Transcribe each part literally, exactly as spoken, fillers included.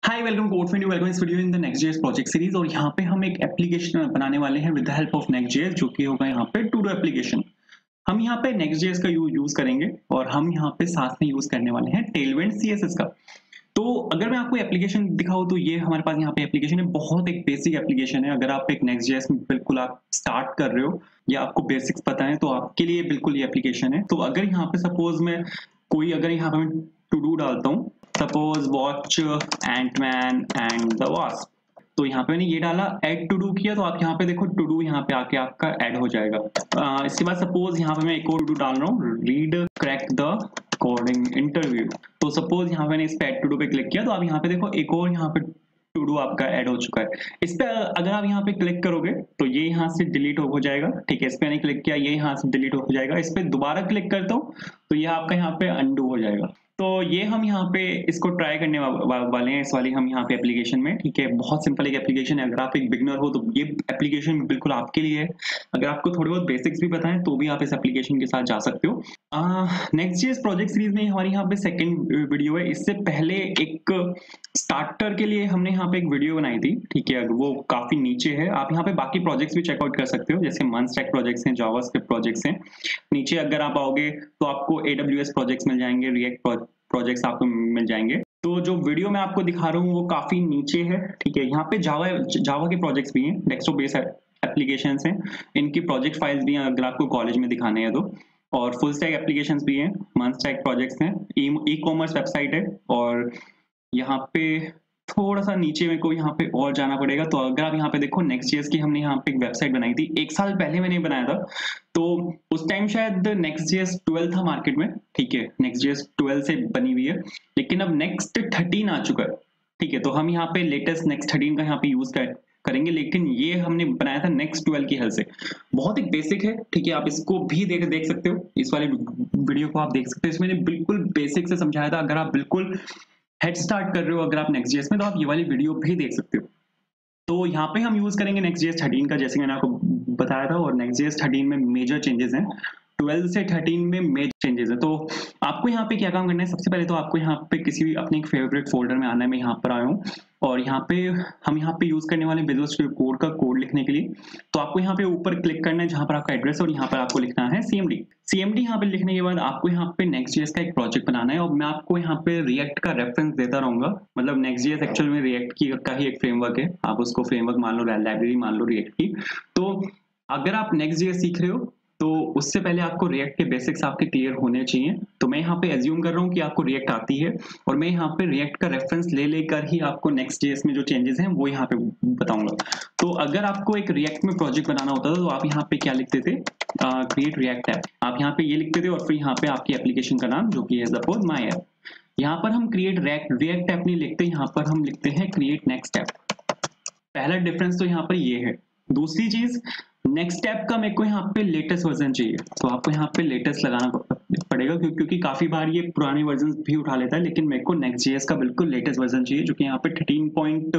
हाय welcome code friend welcome इस video in the next JS project series. और यहाँ पे हम एक एप्लीकेशन बनाने वाले हैं with the help of next JS, जो कि होगा यहाँ पे टू डू एप्लीकेशन। हम यहाँ पे नेक्स्ट.जेएस का यूज यूज करेंगे और हम यहाँ पे साथ में यूज करने वाले हैं टेलविंड सीएसएस का। तो अगर मैं आपको एप्लीकेशन दिखाऊं तो ये हमारे पास यहाँ पे एप्लीकेशन है, बहुत एक बेसिक एप्लीकेशन है। अगर आप एक नेक्स्ट.जेएस में बिल्कुल आप स्टार्ट कर रहे हो या आपको बेसिक्स पता है तो आपके लिए बिल्कुल ये एप्लीकेशन है। तो अगर यहाँ पे सपोज मैं कोई अगर यहाँ पे मैं टू डू डालता हूँ, suppose watch Ant Man and the Wasp, तो यहाँ पे मैंने ये डाला, ऐड टू डू किया, तो आप यहाँ पे देखो टू डू यहाँ पे आके आपका ऐड हो जाएगा। आ, इसके बाद सपोज यहाँ पे मैं एक और टू डू डाल रहा हूँ, read crack the coding interview. तो सपोज यहाँ पे मैंने इस पे ऐड टू डू पे क्लिक किया, तो आप यहाँ पे देखो एक और यहाँ पे टू डू आपका ऐड हो चुका है। इस पे अगर आप यहाँ पे क्लिक करोगे तो ये यहाँ से डिलीट हो जाएगा। ठीक है, इस पे मैंने क्लिक किया, ये यहाँ से डिलीट हो जाएगा। इस पे दोबारा क्लिक करता हूँ तो ये आपका यहाँ पे अनडू हो जाएगा। तो ये हम यहाँ पे इसको ट्राई करने वा, वा, वाले हैं इस वाली हम यहाँ पे एप्लीकेशन में। ठीक है, बहुत सिंपल एक एप्लीकेशन है। अगर आप एक बिगनर हो तो ये एप्लीकेशन बिल्कुल आपके लिए है। अगर आपको थोड़ी बहुत बेसिक्स भी पता है तो भी आप इस एप्लीकेशन के साथ जा सकते हो। नेक्स्ट.जेएस प्रोजेक्ट सीरीज में हमारी यहाँ पे सेकंड वीडियो है। इससे पहले एक स्टार्टर के लिए हमने यहाँ पे एक वीडियो बनाई थी। ठीक है, वो काफी नीचे है। आप यहाँ पे बाकी प्रोजेक्ट्स भी चेकआउट कर सकते हो, जैसे मंस्टैक प्रोजेक्ट्स हैं, जावास्क्रिप्ट प्रोजेक्ट्स हैं। नीचे अगर आप आओगे तो आपको एडब्ल्यूएस प्रोजेक्ट्स मिल जाएंगे, रिएक्ट प्रोजेक्ट्स आपको मिल जाएंगे। तो जो वीडियो मैं आपको दिखा रहा हूँ वो काफी नीचे है। ठीक है, यहाँ पे जावा जावा के प्रोजेक्ट्स भी हैं, डेस्कटॉप बेस्ड एप्लीकेशंस हैं, इनकी प्रोजेक्ट फाइल्स भी हैं अगर आपको कॉलेज में दिखाने हैं तो। और फुल स्टैक एप्लीकेशंस भी हैं, मंस्टैक प्रोजेक्ट्स हैं, ई कॉमर्स वेबसाइट है। और यहाँ पे थोड़ा सा नीचे मेरे को यहाँ पे और जाना पड़ेगा। तो अगर आप यहाँ पे देखो, नेक्स्ट.जेएस की हमने यहाँ पे एक वेबसाइट बनाई थी, एक साल पहले मैंने बनाया था। तो उस टाइम शायद नेक्स्ट.जेएस ट्वेल्व था मार्केट में। ठीक है, नेक्स्ट.जेएस ट्वेल्व से बनी हुई है, लेकिन अब नेक्स्ट थर्टीन आ चुका है। ठीक है, तो हम यहाँ पे लेटेस्ट नेक्स्ट थर्टीन का यहाँ पे यूज कर करेंगे, लेकिन ये हमने बनाया था नेक्स्ट ट्वेल्व की हेल्प से। बहुत एक बेसिक है। ठीक है, आप इसको भी देख देख सकते हो, इस वाले वीडियो को आप देख सकते हो। इसमें मैंने बिल्कुल बेसिक से समझाया था। अगर आप बिल्कुल हेड स्टार्ट कर रहे हो अगर आप नेक्स्ट.जेएस में, तो आप ये वाली वीडियो भी देख सकते हो। तो यहाँ पे हम यूज करेंगे नेक्स्ट.जेएस थर्टीन का, जैसे मैंने आपको बताया था। और नेक्स्ट.जेएस थर्टीन में मेजर चेंजेस हैं, ट्वेल्व से थर्टीन में मेजर चेंजेस है। तो आपको यहाँ पे क्या काम करना है, सबसे पहले तो आपको यहाँ पे किसी भी अपने एक फेवरेट फोल्डर में आना है। मैं यहाँ पर आया हूँ और यहाँ पे हम यहाँ पे यूज करने वाले विजुअल स्टूडियो कोड का कोड लिखने के लिए। तो आपको यहाँ पे ऊपर क्लिक करना है जहाँ पर आपका एड्रेस, और यहाँ पर आपको लिखना है सीएमडी। सीएमडी यहाँ पे लिखने के बाद आपको यहाँ पे नेक्स्ट.जेएस का एक प्रोजेक्ट बनाना है। और मैं आपको यहाँ पे रिएक्ट का रेफरेंस देता रहूंगा। मतलब नेक्स्ट.जेएस एक्चुअल में रिएक्ट की का ही एक फ्रेमवर्क है, आप उसको फ्रेमवर्क मान लो, लाइब्रेरी मान लो रिएक्ट की। तो अगर आप नेक्स्ट.जेएस सीख रहे हो तो उससे पहले आपको रिएक्ट के बेसिक्स आपके क्लियर होने चाहिए। तो मैं यहाँ पे एज्यूम कर रहा हूँ कि आपको रिएक्ट आती है, और मैं यहाँ पे रिएक्ट का रेफरेंस ले लेकर ही आपको नेक्स्ट.जेएस में जो चेंजेस हैं वो यहाँ पे बताऊंगा। तो अगर आपको एक रिएक्ट में प्रोजेक्ट बनाना होता था तो आप यहाँ पे क्या लिखते थे, क्रिएट रिएक्ट ऐप, आप यहाँ पे ये लिखते थे, और फिर यहाँ पे आपकी एप्लीकेशन का नाम जो कि है सपोज माई ऐप। यहाँ पर हम क्रिएट रिएक्ट ऐप नहीं लिखते, यहाँ पर हम लिखते हैं क्रिएट नेक्स्ट ऐप। पहला डिफरेंस तो यहाँ पर ये है। दूसरी चीज, नेक्स्ट ऐप का मेरे को यहाँ पे लेटेस्ट वर्जन चाहिए, तो आपको यहाँ पे लेटेस्ट लगाना पड़ेगा, क्योंकि क्योंकि काफी बार ये पुराने वर्जन भी उठा लेता है। लेकिन मेरे को नेक्स्ट.जेएस का बिल्कुल लेटेस्ट वर्जन चाहिए, जो कि यहाँ पे thirteen point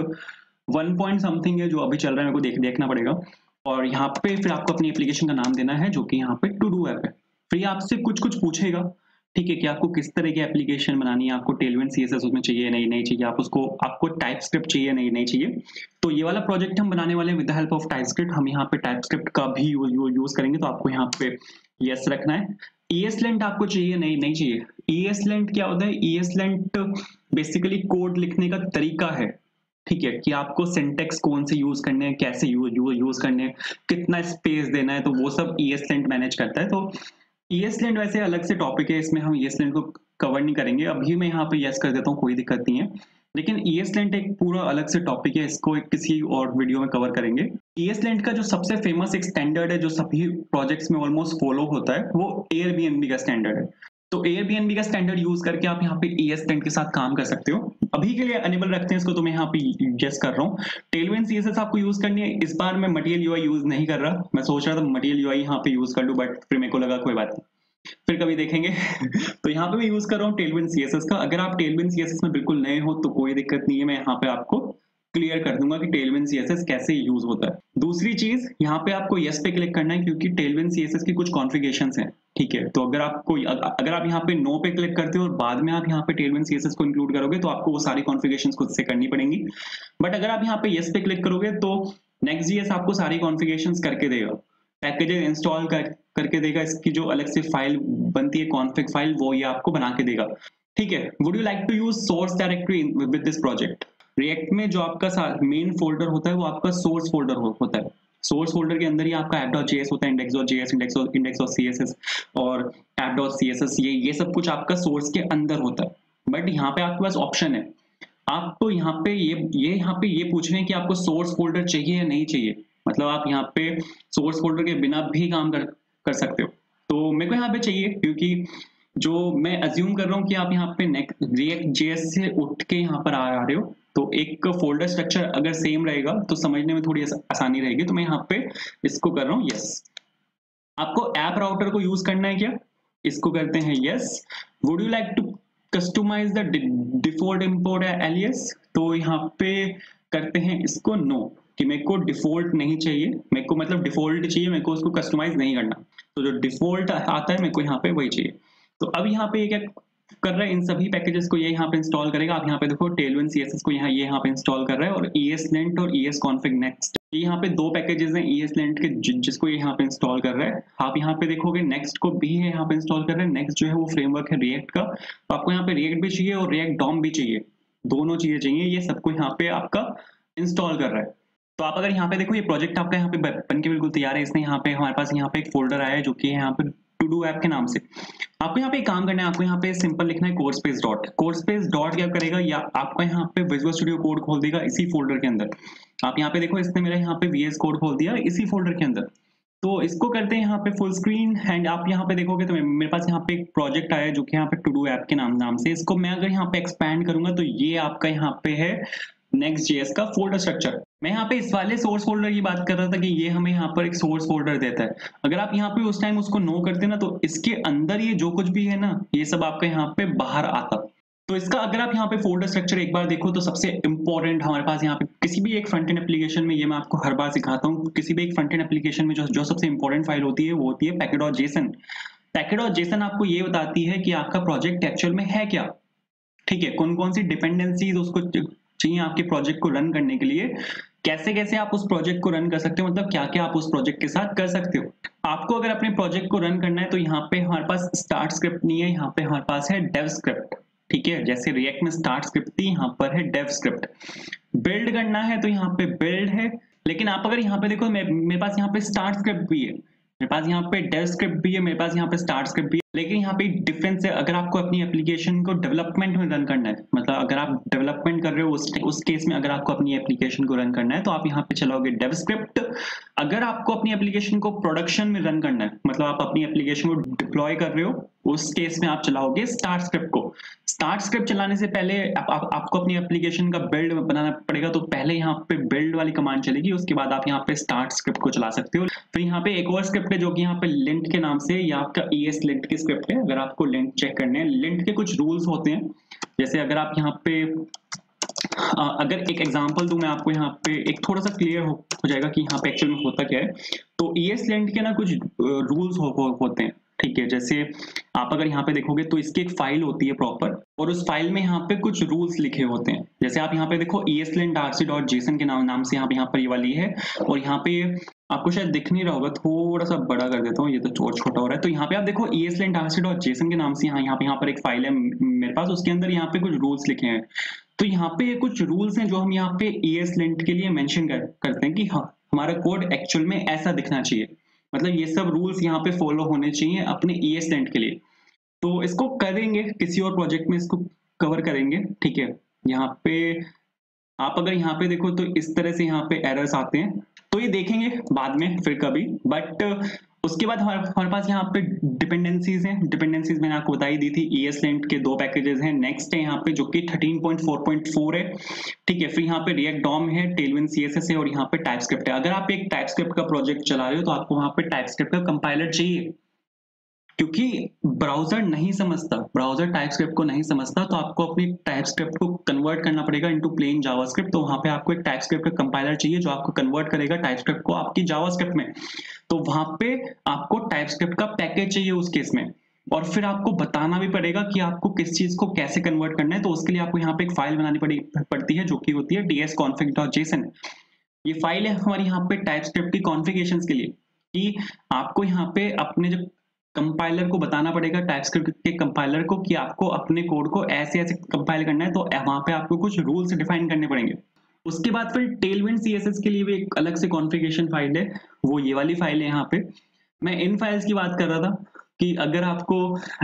one point something है जो अभी चल रहा है, मेरे को देख देखना पड़ेगा। और यहाँ पे फिर आपको अपनी एप्लीकेशन का नाम देना है, जो कि यहाँ पे टू डू ऐप है। फिर आपसे कुछ कुछ पूछेगा, ठीक है, कि आपको किस तरह की एप्लीकेशन बनानी है, आपको टेलविंड सीएसएस उसमें चाहिए नहीं नहीं चाहिए, आप उसको आपको टाइपस्क्रिप्ट चाहिए नहीं नहीं चाहिए। तो ये वाला प्रोजेक्ट हम बनाने वाले हैं with the help of TypeScript. हम यहाँ पे टाइपस्क्रिप्ट का भी यूज यूज करेंगे, तो आपको यहाँ पे यस रखना है। ईएसलेंट आपको चाहिए नहीं नहीं चाहिए। ईएसलेंट क्या होता है, ईएसलेंट बेसिकली कोड लिखने का तरीका है। ठीक है, कि आपको सिंटेक्स कौन से यूज करने हैं, कैसे यूज यूज करने हैं, कितना स्पेस देना है, तो वो सब ईएसलेंट मैनेज करता है। तो ईएसलेंट वैसे अलग से टॉपिक है, इसमें हम ईएसलेंट को कवर नहीं करेंगे। अभी मैं यहाँ पे यस कर देता हूँ, कोई दिक्कत नहीं है। लेकिन ईएसलेंट एक पूरा अलग से टॉपिक है, इसको एक किसी और वीडियो में कवर करेंगे। ईएसलेंट का जो सबसे फेमस एक स्टैंडर्ड है जो सभी प्रोजेक्ट्स में ऑलमोस्ट फॉलो होता है, वो एयरबीएनबी का स्टैंडर्ड है। तो एयरबीएनबी का स्टैंडर्ड यूज करके आप यहाँ पे ईएसलेंट के साथ काम कर सकते हो। अभी के लिए अनेबल रखते हैं इसको, तो मैं यहाँ पे यस कर रहा हूँ। टेलविंड सीएसएस आपको यूज करनी है। इस बार मैं मटेरियल यूआई यूज नहीं कर रहा, मैं सोच रहा था मटेरियल यूआई यहाँ पे यूज कर लूं, बट फिर मेरे को लगा कोई बात नहीं, फिर कभी देखेंगे। तो यहाँ पे मैं यूज कर रहा हूँ टेलविंड सीएसएस का। अगर आप टेलविंड सीएसएस में बिल्कुल नए हो तो कोई दिक्कत नहीं है, मैं यहाँ पे आपको क्लियर कर दूंगा कि टेलविन सीएसएस कैसे यूज होता है। दूसरी चीज, यहाँ पे आपको यस पे क्लिक करना है क्योंकि टेलविन सीएसएस की कुछ कॉन्फ़िगरेशंस हैं, ठीक है। तो अगर आपको अगर आप यहाँ पे नो पे क्लिक करते हो और बाद में आप यहाँ पे टेलविन सीएसएस को इंक्लूड करोगे तो आपको वो सारी कॉन्फ़िगरेशंस खुद से करनी पड़ेंगी। बट अगर आप यहाँ पे यस पे क्लिक करोगे तो नेक्स्ट.जेएस आपको सारी कॉन्फ़िगरेशंस करके देगा, पैकेजेस इंस्टॉल कर, करके देगा, इसकी जो अलग से फाइल बनती है कॉन्फ़िग फाइल वो ये आपको बना के देगा, ठीक है। Would you like to use source directory with this project? React में जो आपका मेन फोल्डर होता है वो आपका सोर्स फोल्डर होता है। सोर्स फोल्डर के अंदर ही आपका app.js होता है, index.js, index index.css और app.css, ये ये सब कुछ आपका सोर्स के अंदर होता है। बट यहाँ पे आपके पास ऑप्शन है, आपको यहाँ पे ये ये यहाँ पे ये पूछ रहे हैं कि आपको सोर्स फोल्डर चाहिए या नहीं चाहिए। मतलब आप यहाँ पे सोर्स फोल्डर के बिना भी काम कर कर सकते हो। तो मेरे को यहाँ पे चाहिए क्योंकि जो मैं अज्यूम कर रहा हूँ कि आप यहाँ पे रिएक्ट जेएस से उठ के यहाँ पर आ रहे हो, तो एक फोल्डर स्ट्रक्चर अगर सेम रहेगा तो समझने में थोड़ी आसानी रहेगी। तो मैं यहाँ पे इसको कर रहा हूँ यस। आपको ऐप राउटर को यूज करना है क्या? इसको करते हैं yes. Would you like to customize the default import alias? तो यहाँ पे करते हैं इसको नो, कि मेरे को डिफॉल्ट नहीं चाहिए, मेरे को मतलब डिफॉल्ट चाहिए, मेरे को उसको कस्टमाइज नहीं करना। तो जो डिफॉल्ट आता है मेरे को यहाँ पे वही चाहिए। तो अब यहाँ पे ये क्या कर रहा है, इन सभी पैकेजेस को ये यहाँ पे इंस्टॉल करेगा। आप यहाँ पे देखो टेलविन सीएसएस को यहाँ ये यहाँ पे इंस्टॉल कर रहा है और ESLint और ESConfig next, ये यहाँ पे दो पैकेजेस हैं ESLint के जि, जिसको ये यहाँ पे इंस्टॉल कर रहा है। आप यहाँ पे देखोगे नेक्स्ट को भी है यहाँ पे इंस्टॉल कर रहा है। नेक्स्ट जो है वो फ्रेमवर्क है रिएक्ट का, तो आपको यहाँ पे रिएक्ट भी चाहिए और रिएक्ट डॉम भी चाहिए, दोनों चीजें चाहिए। ये सबको यहाँ पे आपका इंस्टॉल कर रहा है। तो आप अगर यहाँ पे देखो ये प्रोजेक्ट आपका यहाँ पे बन के बिल्कुल तैयार है। इसने यहाँ पे हमारे पास यहाँ पे एक फोल्डर आया है जो कि यहाँ पे टू डू ऐप के नाम से। आपको यहाँ पे एक काम करना है, आपको यहाँ पे सिंपल लिखना है कोर्सपेस डॉट। कोर्सपेस डॉट क्या करेगा, या आपका यहाँ पे विजुअल स्टूडियो कोड खोल देगा इसी फोल्डर के अंदर। आप यहाँ पे देखो इसने मेरा यहाँ पे वीएस कोड खोल दिया इसी फोल्डर के अंदर। तो इसको करते हैं यहाँ पे फुल स्क्रीन एंड आप यहाँ पे देखोगे तो मेरे पास यहाँ पे एक प्रोजेक्ट आया है जो कि यहाँ पे टू डू ऐप के नाम नाम से। इसको मैं अगर यहाँ पे एक्सपैंड करूंगा तो ये आपका यहाँ पे है नेक्स्ट.जेएस का फोल्डर स्ट्रक्चर। मैं यहाँ पे इस वाले सोर्स फोल्डर की बात कर रहा था कि ये हमें यहाँ पर एक सोर्स फोल्डर देता है। अगर आप यहाँ पे उस टाइम उसको नो करते ना तो इसके अंदर ये जो कुछ भी है ना ये सब आपका यहाँ पे बाहर आता। तो इसका अगर आप यहाँ पे फोल्डर स्ट्रक्चर एक बार देखो तो सबसे इंपॉर्टेंट हमारे पास यहाँ पे किसी भी एक फ्रंट एंड एप्लीकेशन में, ये मैं आपको हर बार सिखाता हूँ, किसी भी एक फ्रंट एंड एप्लीकेशन में जो जो सबसे इंपॉर्टेंट फाइल होती है वो होती है पैकेट.जेसन। पैकेट.जेसन आपको ये बताती है कि आपका प्रोजेक्ट एक्चुअल में है क्या, ठीक है, कौन कौन सी डिपेंडेंसीज उसको चाहिए आपके प्रोजेक्ट को रन करने के लिए, कैसे कैसे आप उस प्रोजेक्ट को रन कर सकते हो, मतलब क्या क्या आप उस प्रोजेक्ट के साथ कर सकते हो। आपको अगर अपने प्रोजेक्ट को रन करना है तो यहाँ पे हमारे पास स्टार्ट स्क्रिप्ट नहीं है, यहाँ पे हमारे पास है डेव स्क्रिप्ट, ठीक है। जैसे रिएक्ट में स्टार्ट स्क्रिप्ट थी, यहाँ पर है डेव स्क्रिप्ट। बिल्ड करना है तो यहाँ पे बिल्ड है, लेकिन आप अगर यहाँ पे देखो मेरे पास यहाँ पे स्टार्ट स्क्रिप्ट भी है, मेरे पास यहाँ पे डेव स्क्रिप्ट भी है, मेरे पास यहाँ पे स्टार्ट स्क्रिप्ट भी है। लेकिन यहाँ पे डिफरेंस है, अगर आपको अपनी एप्लीकेशन को डेवलपमेंट में रन करना है, मतलब अगर आप डेवलपमेंट कर रहे हो उस उस केस में अगर आपको अपनी एप्लीकेशन को रन करना है तो आप यहाँ पे चलाओगे डेव स्क्रिप्ट। अगर आपको अपनी एप्लीकेशन को प्रोडक्शन में रन करना है, मतलब आप अपनी एप्लीकेशन को डिप्लॉय कर रहे हो, उस केस में आप चलाओगे स्टार्ट स्क्रिप्ट को। स्टार्ट स्क्रिप्ट चलाने से पहले आप, आप, आपको अपनी एप्लीकेशन का बिल्ड बनाना पड़ेगा, तो पहले यहाँ पे बिल्ड वाली कमांड चलेगी, उसके बाद आप यहाँ पे स्टार्ट स्क्रिप्ट को चला सकते हो। फिर यहाँ पे एक और स्क्रिप्ट है जो कि यहाँ पे लिंट के नाम से, या आपका ESLint की स्क्रिप्ट है। अगर आपको लिंट चेक करने हैं, लिंट के कुछ रूल्स होते हैं, जैसे अगर आप यहाँ पे आ, अगर एक एग्जांपल दूं मैं आपको, यहाँ पे एक थोड़ा सा क्लियर हो, हो जाएगा कि यहाँ पे एक्चुअल में होता क्या है। तो ESLint के ना कुछ रूल्स हो, हो, होते हैं, ठीक है। जैसे आप अगर यहाँ पे देखोगे तो इसकी एक फाइल होती है प्रॉपर, और उस फाइल में यहाँ पे कुछ रूल्स लिखे होते हैं। जैसे आप यहाँ पे देखो ESLint rc.json के नाम नाम से यहाँ पे यहाँ पर ये वाली है, और यहाँ पे आपको शायद दिख नहीं रहा होगा, थोड़ा सा बड़ा कर देता हूँ, ये तो और छोटा हो रहा है। तो यहाँ पे आप देखो ESLint rc.json के नाम से यहाँ यहाँ पे यहाँ पर एक फाइल है मेरे पास, उसके अंदर यहाँ पे कुछ रूल्स लिखे हैं। तो यहाँ पे कुछ रूल्स हैं जो हम यहाँ पे ESLint के लिए मेंशन कर, करते हैं कि हाँ हमारा कोड एक्चुअल में ऐसा दिखना चाहिए, मतलब ये सब रूल्स यहाँ पे फॉलो होने चाहिए अपने ESLint के लिए। तो इसको करेंगे किसी और प्रोजेक्ट में, इसको कवर करेंगे, ठीक है। यहाँ पे आप अगर यहाँ पे देखो तो इस तरह से यहाँ पे एरर्स आते हैं, तो ये देखेंगे बाद में फिर कभी। बट उसके बाद हमारे हमारे पास यहाँ पे डिपेंडेंसीज हैं। डिपेंडेंसीज मैंने आपको बताई दी थी, ESLint के दो पैकेजेस हैं। नेक्स्ट है यहाँ पे जो कि thirteen point four point four है, ठीक है। फिर यहाँ पे रिएक्ट डॉम है, टेलविन सीएसएस है, और यहाँ पे टाइपस्क्रिप्ट है। अगर आप एक टाइपस्क्रिप्ट का प्रोजेक्ट चला रहे हो तो आपको वहाँ पे टाइपस्क्रिप्ट का कंपाइलर चाहिए, क्योंकि ब्राउजर नहीं समझता, ब्राउजर टाइपस्क्रिप्ट को नहीं समझता, तो आपको अपनी टाइपस्क्रिप्ट को कन्वर्ट करना पड़ेगा इनटू प्लेन जावास्क्रिप्ट। तो वहां पे आपको एक टाइपस्क्रिप्ट का कंपाइलर चाहिए जो आपको कन्वर्ट करेगा टाइपस्क्रिप्ट को आपकी जावास्क्रिप्ट में। तो वहां पे आपको टाइपस्क्रिप्ट का पैकेज चाहिए उस केस में, और फिर आपको बताना भी पड़ेगा कि आपको किस चीज को कैसे कन्वर्ट करना है। तो उसके लिए आपको यहाँ पे एक फाइल बनानी पड़ी पड़ती है जो कि होती है dsconfig.json। ये फाइल है हमारी यहाँ पे टाइपस्क्रिप्ट की कॉन्फ़िगरेशंस के लिए, कि आपको यहाँ पे अपने जो कंपाइलर को बताना पड़ेगा, टाइपस्क्रिप्ट के कंपाइलर को, कि आपको अपने कोड को ऐसे ऐसे कंपाइल करना है। तो वहां पे आपको कुछ रूल्स डिफाइन करने पड़ेंगे। उसके बाद फिर टेलविंड सीएसएस के लिए भी एक अलग से कॉन्फ़िगरेशन फाइल है, वो ये वाली फाइल है। यहाँ पे मैं इन फाइल्स की बात कर रहा था कि अगर आपको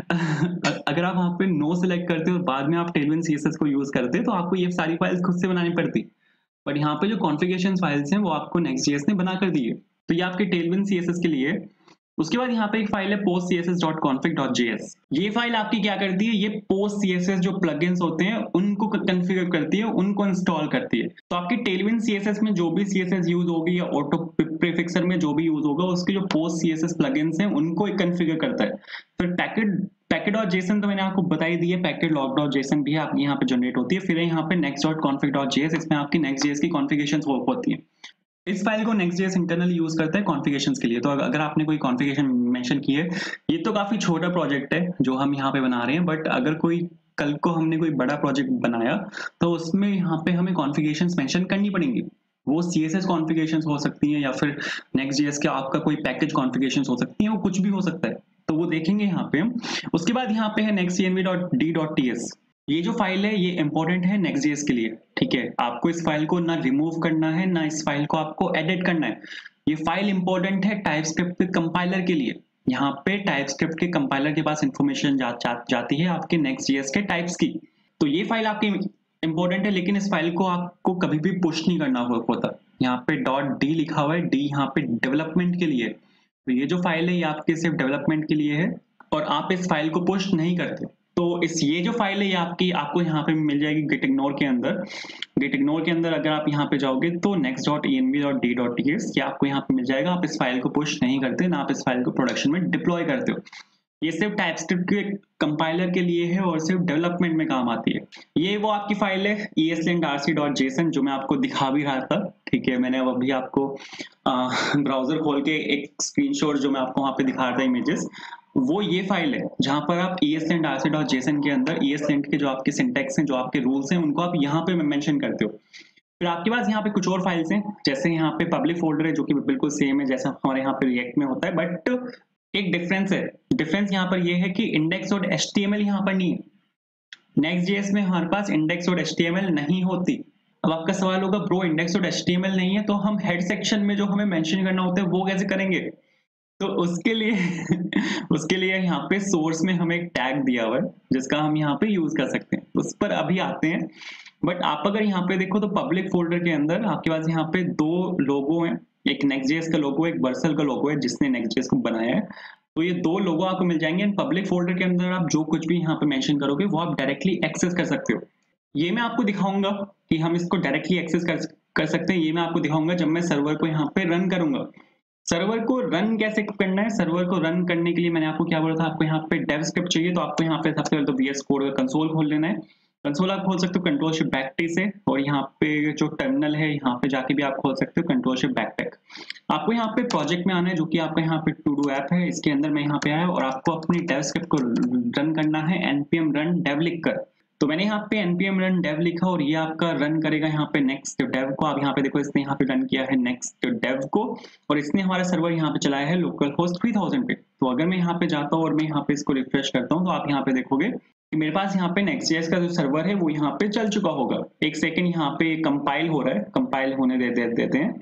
अगर आप वहां पे नो सिलेक्ट करते हो और बाद में आप टेलविंड सीएसएस को यूज करते तो आपको ये सारी फाइल्स खुद से बनानी पड़ती, बट यहाँ पे जो कॉन्फ़िगरेशन फाइल्स हैं वो आपको नेक्स्ट.जेएस ने बना कर दी है। तो ये आपके टेलविंड सीएसएस के लिए। उसके बाद यहाँ पे एक फाइल है postcss.config.js। ये फाइल आपकी क्या करती है, ये पोस्ट सीएसएस जो प्लगइन्स होते हैं उनको कॉन्फ़िगर करती है, उनको इंस्टॉल करती है। तो आपकी टेलविंड सीएसएस में जो भी सीएसएस यूज होगी या ऑटो प्रीफिक्सर में जो भी यूज होगा, उसके जो पोस्ट सीएसएस प्लगइन्स हैं उनको एक कॉन्फ़िगर करता है। फिर पैकेट पैकेट.json तो मैंने आपको बता ही दी है, पैकेट लॉग.json भी आपकी यहाँ पे जनरेट होती है। फिर यहाँ पे next.config.js, इसमें आपकी नेक्स्ट.जेएस की कॉन्फ़िगरेशंस होती है। इस फाइल को नेक्स्ट.जेएस इंटरनली यूज करता है कॉन्फ़िगरेशंस के लिए। तो अगर आपने कोई कॉन्फ़िगरेशन मेंशन की है, ये तो काफी छोटा प्रोजेक्ट है जो हम यहाँ पे बना रहे हैं, बट अगर कोई कल को हमने कोई बड़ा प्रोजेक्ट बनाया तो उसमें यहाँ पे हमें कॉन्फ़िगरेशंस मेंशन करनी पड़ेंगी। वो सीएसएस कॉन्फ़िगरेशंस हो सकती हैं या फिर नेक्स्ट.जेएस के आपका कोई पैकेज कॉन्फ़िगरेशंस हो सकती हैं, वो कुछ भी हो सकता है। तो वो देखेंगे यहाँ पे हम। उसके बाद यहाँ पे है nextcnv.d.ts। ये जो फाइल है ये इंपॉर्टेंट है नेक्स्ट.जेएस के लिए, ठीक है। आपको इस फाइल को ना रिमूव करना है, ना इस फाइल को आपको एडिट करना है। ये फाइल इंपॉर्टेंट है टाइपस्क्रिप्ट के कंपाइलर के लिए। यहाँ पे टाइपस्क्रिप्ट के कंपाइलर के पास इंफॉर्मेशन जा, जा, जाती है आपके नेक्स्ट.जेएस के टाइप्स की। तो ये फाइल आपकी इंपॉर्टेंट है, लेकिन इस फाइल को आपको कभी भी पुश नहीं करना होता। यहाँ पे डॉट डी लिखा हुआ है, डी यहाँ पे डेवलपमेंट के लिए। तो ये जो फाइल है ये आपके सिर्फ डेवलपमेंट के लिए है और आप इस फाइल को पुश नहीं करते। तो इस ये जो फाइल है ये आपकी आपको यहाँ पे मिल जाएगी गिट इग्नोर के अंदर। गिट इग्नोर के अंदर अगर आप यहाँ पे जाओगे तो next.env.d.ts ये आपको यहाँ पे मिल जाएगा। आप इस फाइल को पुश नहीं करते, ना आप इस फाइल को प्रोडक्शन में डिप्लॉय करते हो। ये सिर्फ टाइपस्क्रिप्ट के कंपाइलर के लिए है और सिर्फ डेवलपमेंट में काम आती है। ये वो आपकी फाइल है eslint.rc.json जो मैं आपको दिखा भी रहा था, ठीक है। मैंने अब अभी आपको ब्राउजर खोल के एक स्क्रीनशॉट जो मैं आपको वहां पे दिखा रहा था इमेजेस, वो ये फाइल है जहां पर आप eslint.rc.json के अंदर eslint के जो आपके सिंटैक्स हैं, जो आपके रूल्स हैं, उनको आप यहाँ पे मेंशन करते हो। फिर आपके पास यहाँ पे कुछ और फाइल्स हैं, जैसे यहाँ पे पब्लिक फोल्डर है जो कि बिल्कुल सेम है जैसा हमारे यहाँ पे रिएक्ट में होता है, बट एक डिफरेंस है। डिफरेंस यहाँ पर ये है कि इंडेक्स और एचटीएमएल यहाँ पर नहीं है। नेक्स्ट.जेएस में हमारे पास इंडेक्स और एचटीएमएल नहीं होती। अब आपका सवाल होगा ब्रो इंडेक्स और एचटीएमएल नहीं है तो हम हेड सेक्शन में जो हमें मेंशन करना होता है वो कैसे करेंगे? तो उसके लिए उसके लिए यहाँ पे सोर्स में हमें एक टैग दिया हुआ है जिसका हम यहाँ पे यूज कर सकते हैं, उस पर अभी आते हैं। बट आप अगर यहाँ पे देखो तो पब्लिक फोल्डर के अंदर आपके पास यहाँ पे दो लोगो हैं, एक नेक्स्ट.जेएस का लोगो, एक वर्सल का लोगो है जिसने नेक्स्ट.जेएस को बनाया है। तो ये दो लोगो आपको मिल जाएंगे। पब्लिक फोल्डर के अंदर आप जो कुछ भी यहाँ पे मेंशन करोगे वो आप डायरेक्टली एक्सेस कर सकते हो। ये मैं आपको दिखाऊंगा कि हम इसको डायरेक्टली एक्सेस कर, कर सकते हैं। ये मैं आपको दिखाऊंगा जब मैं सर्वर को यहाँ पे रन करूंगा। सर्वर को रन कैसे करना है? सर्वर को रन करने के लिए मैंने आपको क्या बोला था, आपको यहाँ पे डेव स्क्रिप्ट चाहिए। तो आपको यहाँ पे सबसे पहले तो वीएस कोड का कंसोल खोल लेना है। कंसोल आप खोल सकते हो कंट्रोल शिफ्ट बैक टी से, और यहाँ पे जो टर्मिनल है यहाँ पे जाके भी आप खोल सकते हो कंट्रोल शिफ्ट बैक टेक। आपको यहाँ पे प्रोजेक्ट में आना है जो कि आपका यहाँ पे टू डू ऐप है, इसके अंदर मैं यहाँ पे आया और आपको अपनी डेव स्क्रिप्ट को रन करना है एनपीएम रन डेव लिख कर। तो मैंने यहाँ पे npm run dev लिखा और ये आपका रन करेगा यहाँ पे next dev को। आप यहाँ पे देखो इसने यहाँ पे रन किया है next dev को और इसने हमारा सर्वर यहाँ पे चलाया है लोकल होस्ट थ्री थाउज़ेंड पे। तो अगर मैं यहाँ पे जाता हूँ और मैं यहाँ पे इसको रिफ्रेश करता हूँ तो आप यहाँ पे देखोगे कि मेरे पास यहाँ पे नेक्स्ट.जेएस का जो सर्वर है वो यहाँ पे चल चुका होगा। एक सेकेंड यहाँ पे कंपाइल हो रहा है, कंपाइल होने दे, दे, देते हैं।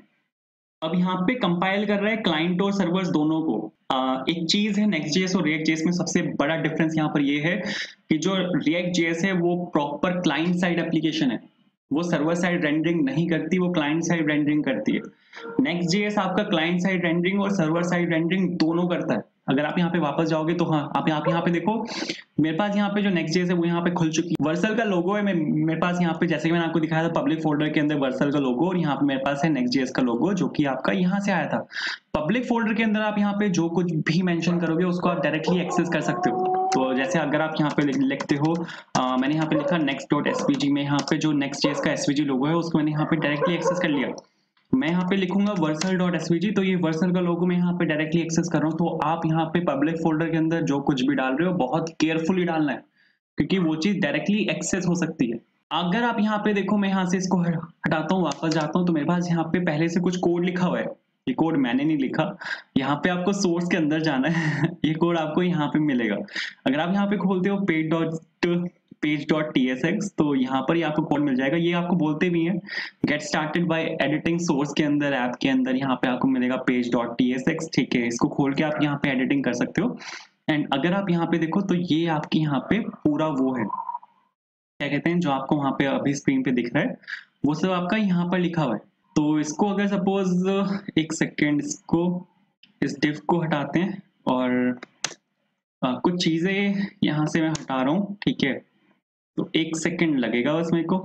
अब यहाँ पे कंपाइल कर रहा है क्लाइंट और सर्वर्स दोनों को। आ, एक चीज है नेक्स्ट.जेएस और रिएक्ट.जेएस में सबसे बड़ा डिफरेंस यहाँ पर ये है कि जो रिएक्ट.जेएस है वो प्रॉपर क्लाइंट साइड एप्लीकेशन है, वो सर्वर साइड रेंडरिंग नहीं करती, वो क्लाइंट साइड रेंडरिंग करती है। नेक्स्ट.जेएस आपका क्लाइंट साइड रेंडरिंग और सर्वर साइड रेंडरिंग दोनों करता है। अगर आप यहाँ पे वापस जाओगे तो हाँ आप आप यहाँ पे देखो मेरे पास यहाँ पे जो नेक्स्ट जेएस है वो यहाँ पे खुल चुकी है। वर्सल का लोगो है मैं मेरे पास यहाँ पे, जैसे कि मैंने आपको दिखाया था पब्लिक फोल्डर के अंदर वर्सल का लोगो, और यहाँ पे मेरे पास है नेक्स्ट जेएस का लोगो जो कि आपका यहाँ से आया था। पब्लिक फोल्डर के अंदर आप यहाँ पे जो कुछ भी मेंशन करोगे उसको आप डायरेक्टली एक्सेस कर सकते हो। तो जैसे अगर आप यहाँ पे लिखते हो आ, मैंने यहाँ पे लिखा नेक्स्ट डॉट एसवीजी में, यहाँ पे जो नेक्स्ट जेएस का एसवीजी लोगो है उसको मैंने यहाँ पे डायरेक्टली एक्सेस कर लिया। मैं यहाँ पे लिखूंगा वर्सल डॉट एसवीजी, तो ये वर्सल का लोगो मैं यहाँ पे डायरेक्टली एक्सेस कर रहा हूँ। तो आप यहाँ पे पब्लिक फोल्डर के अंदर जो कुछ भी डाल रहे हो बहुत केयरफुली डालना है, क्योंकि वो चीज डायरेक्टली एक्सेस हो सकती है। अगर आप यहाँ पे देखो मैं यहाँ से इसको हटाता हूँ, वापस जाता हूँ, तो मेरे पास यहाँ पे पहले से कुछ कोड लिखा हुआ है। ये कोड मैंने नहीं लिखा, यहाँ पे आपको सोर्स के अंदर जाना है ये कोड आपको यहाँ पे मिलेगा। अगर आप यहाँ पे खोलते हो page dot page dot T S X, तो यहाँ पर ही आपको कोड मिल जाएगा। ये आपको बोलते भी हैं get started by editing source के अंदर, ऐप के अंदर यहाँ पे आपको मिलेगा page dot T S X. ठीक है, इसको खोल के आप यहाँ पे एडिटिंग कर सकते हो। एंड अगर आप यहाँ पे देखो तो ये आपकी यहाँ पे पूरा वो है, क्या कहते हैं, जो आपको वहाँ पे अभी स्क्रीन पे दिख रहा है वो सब आपका यहाँ पर लिखा हुआ है। तो इसको अगर सपोज एक सेकेंड, इसको इस डिव को हटाते हैं और आ, कुछ चीजें यहाँ से मैं हटा रहा हूँ। ठीक है, तो एक सेकंड लगेगा बस मेरे को।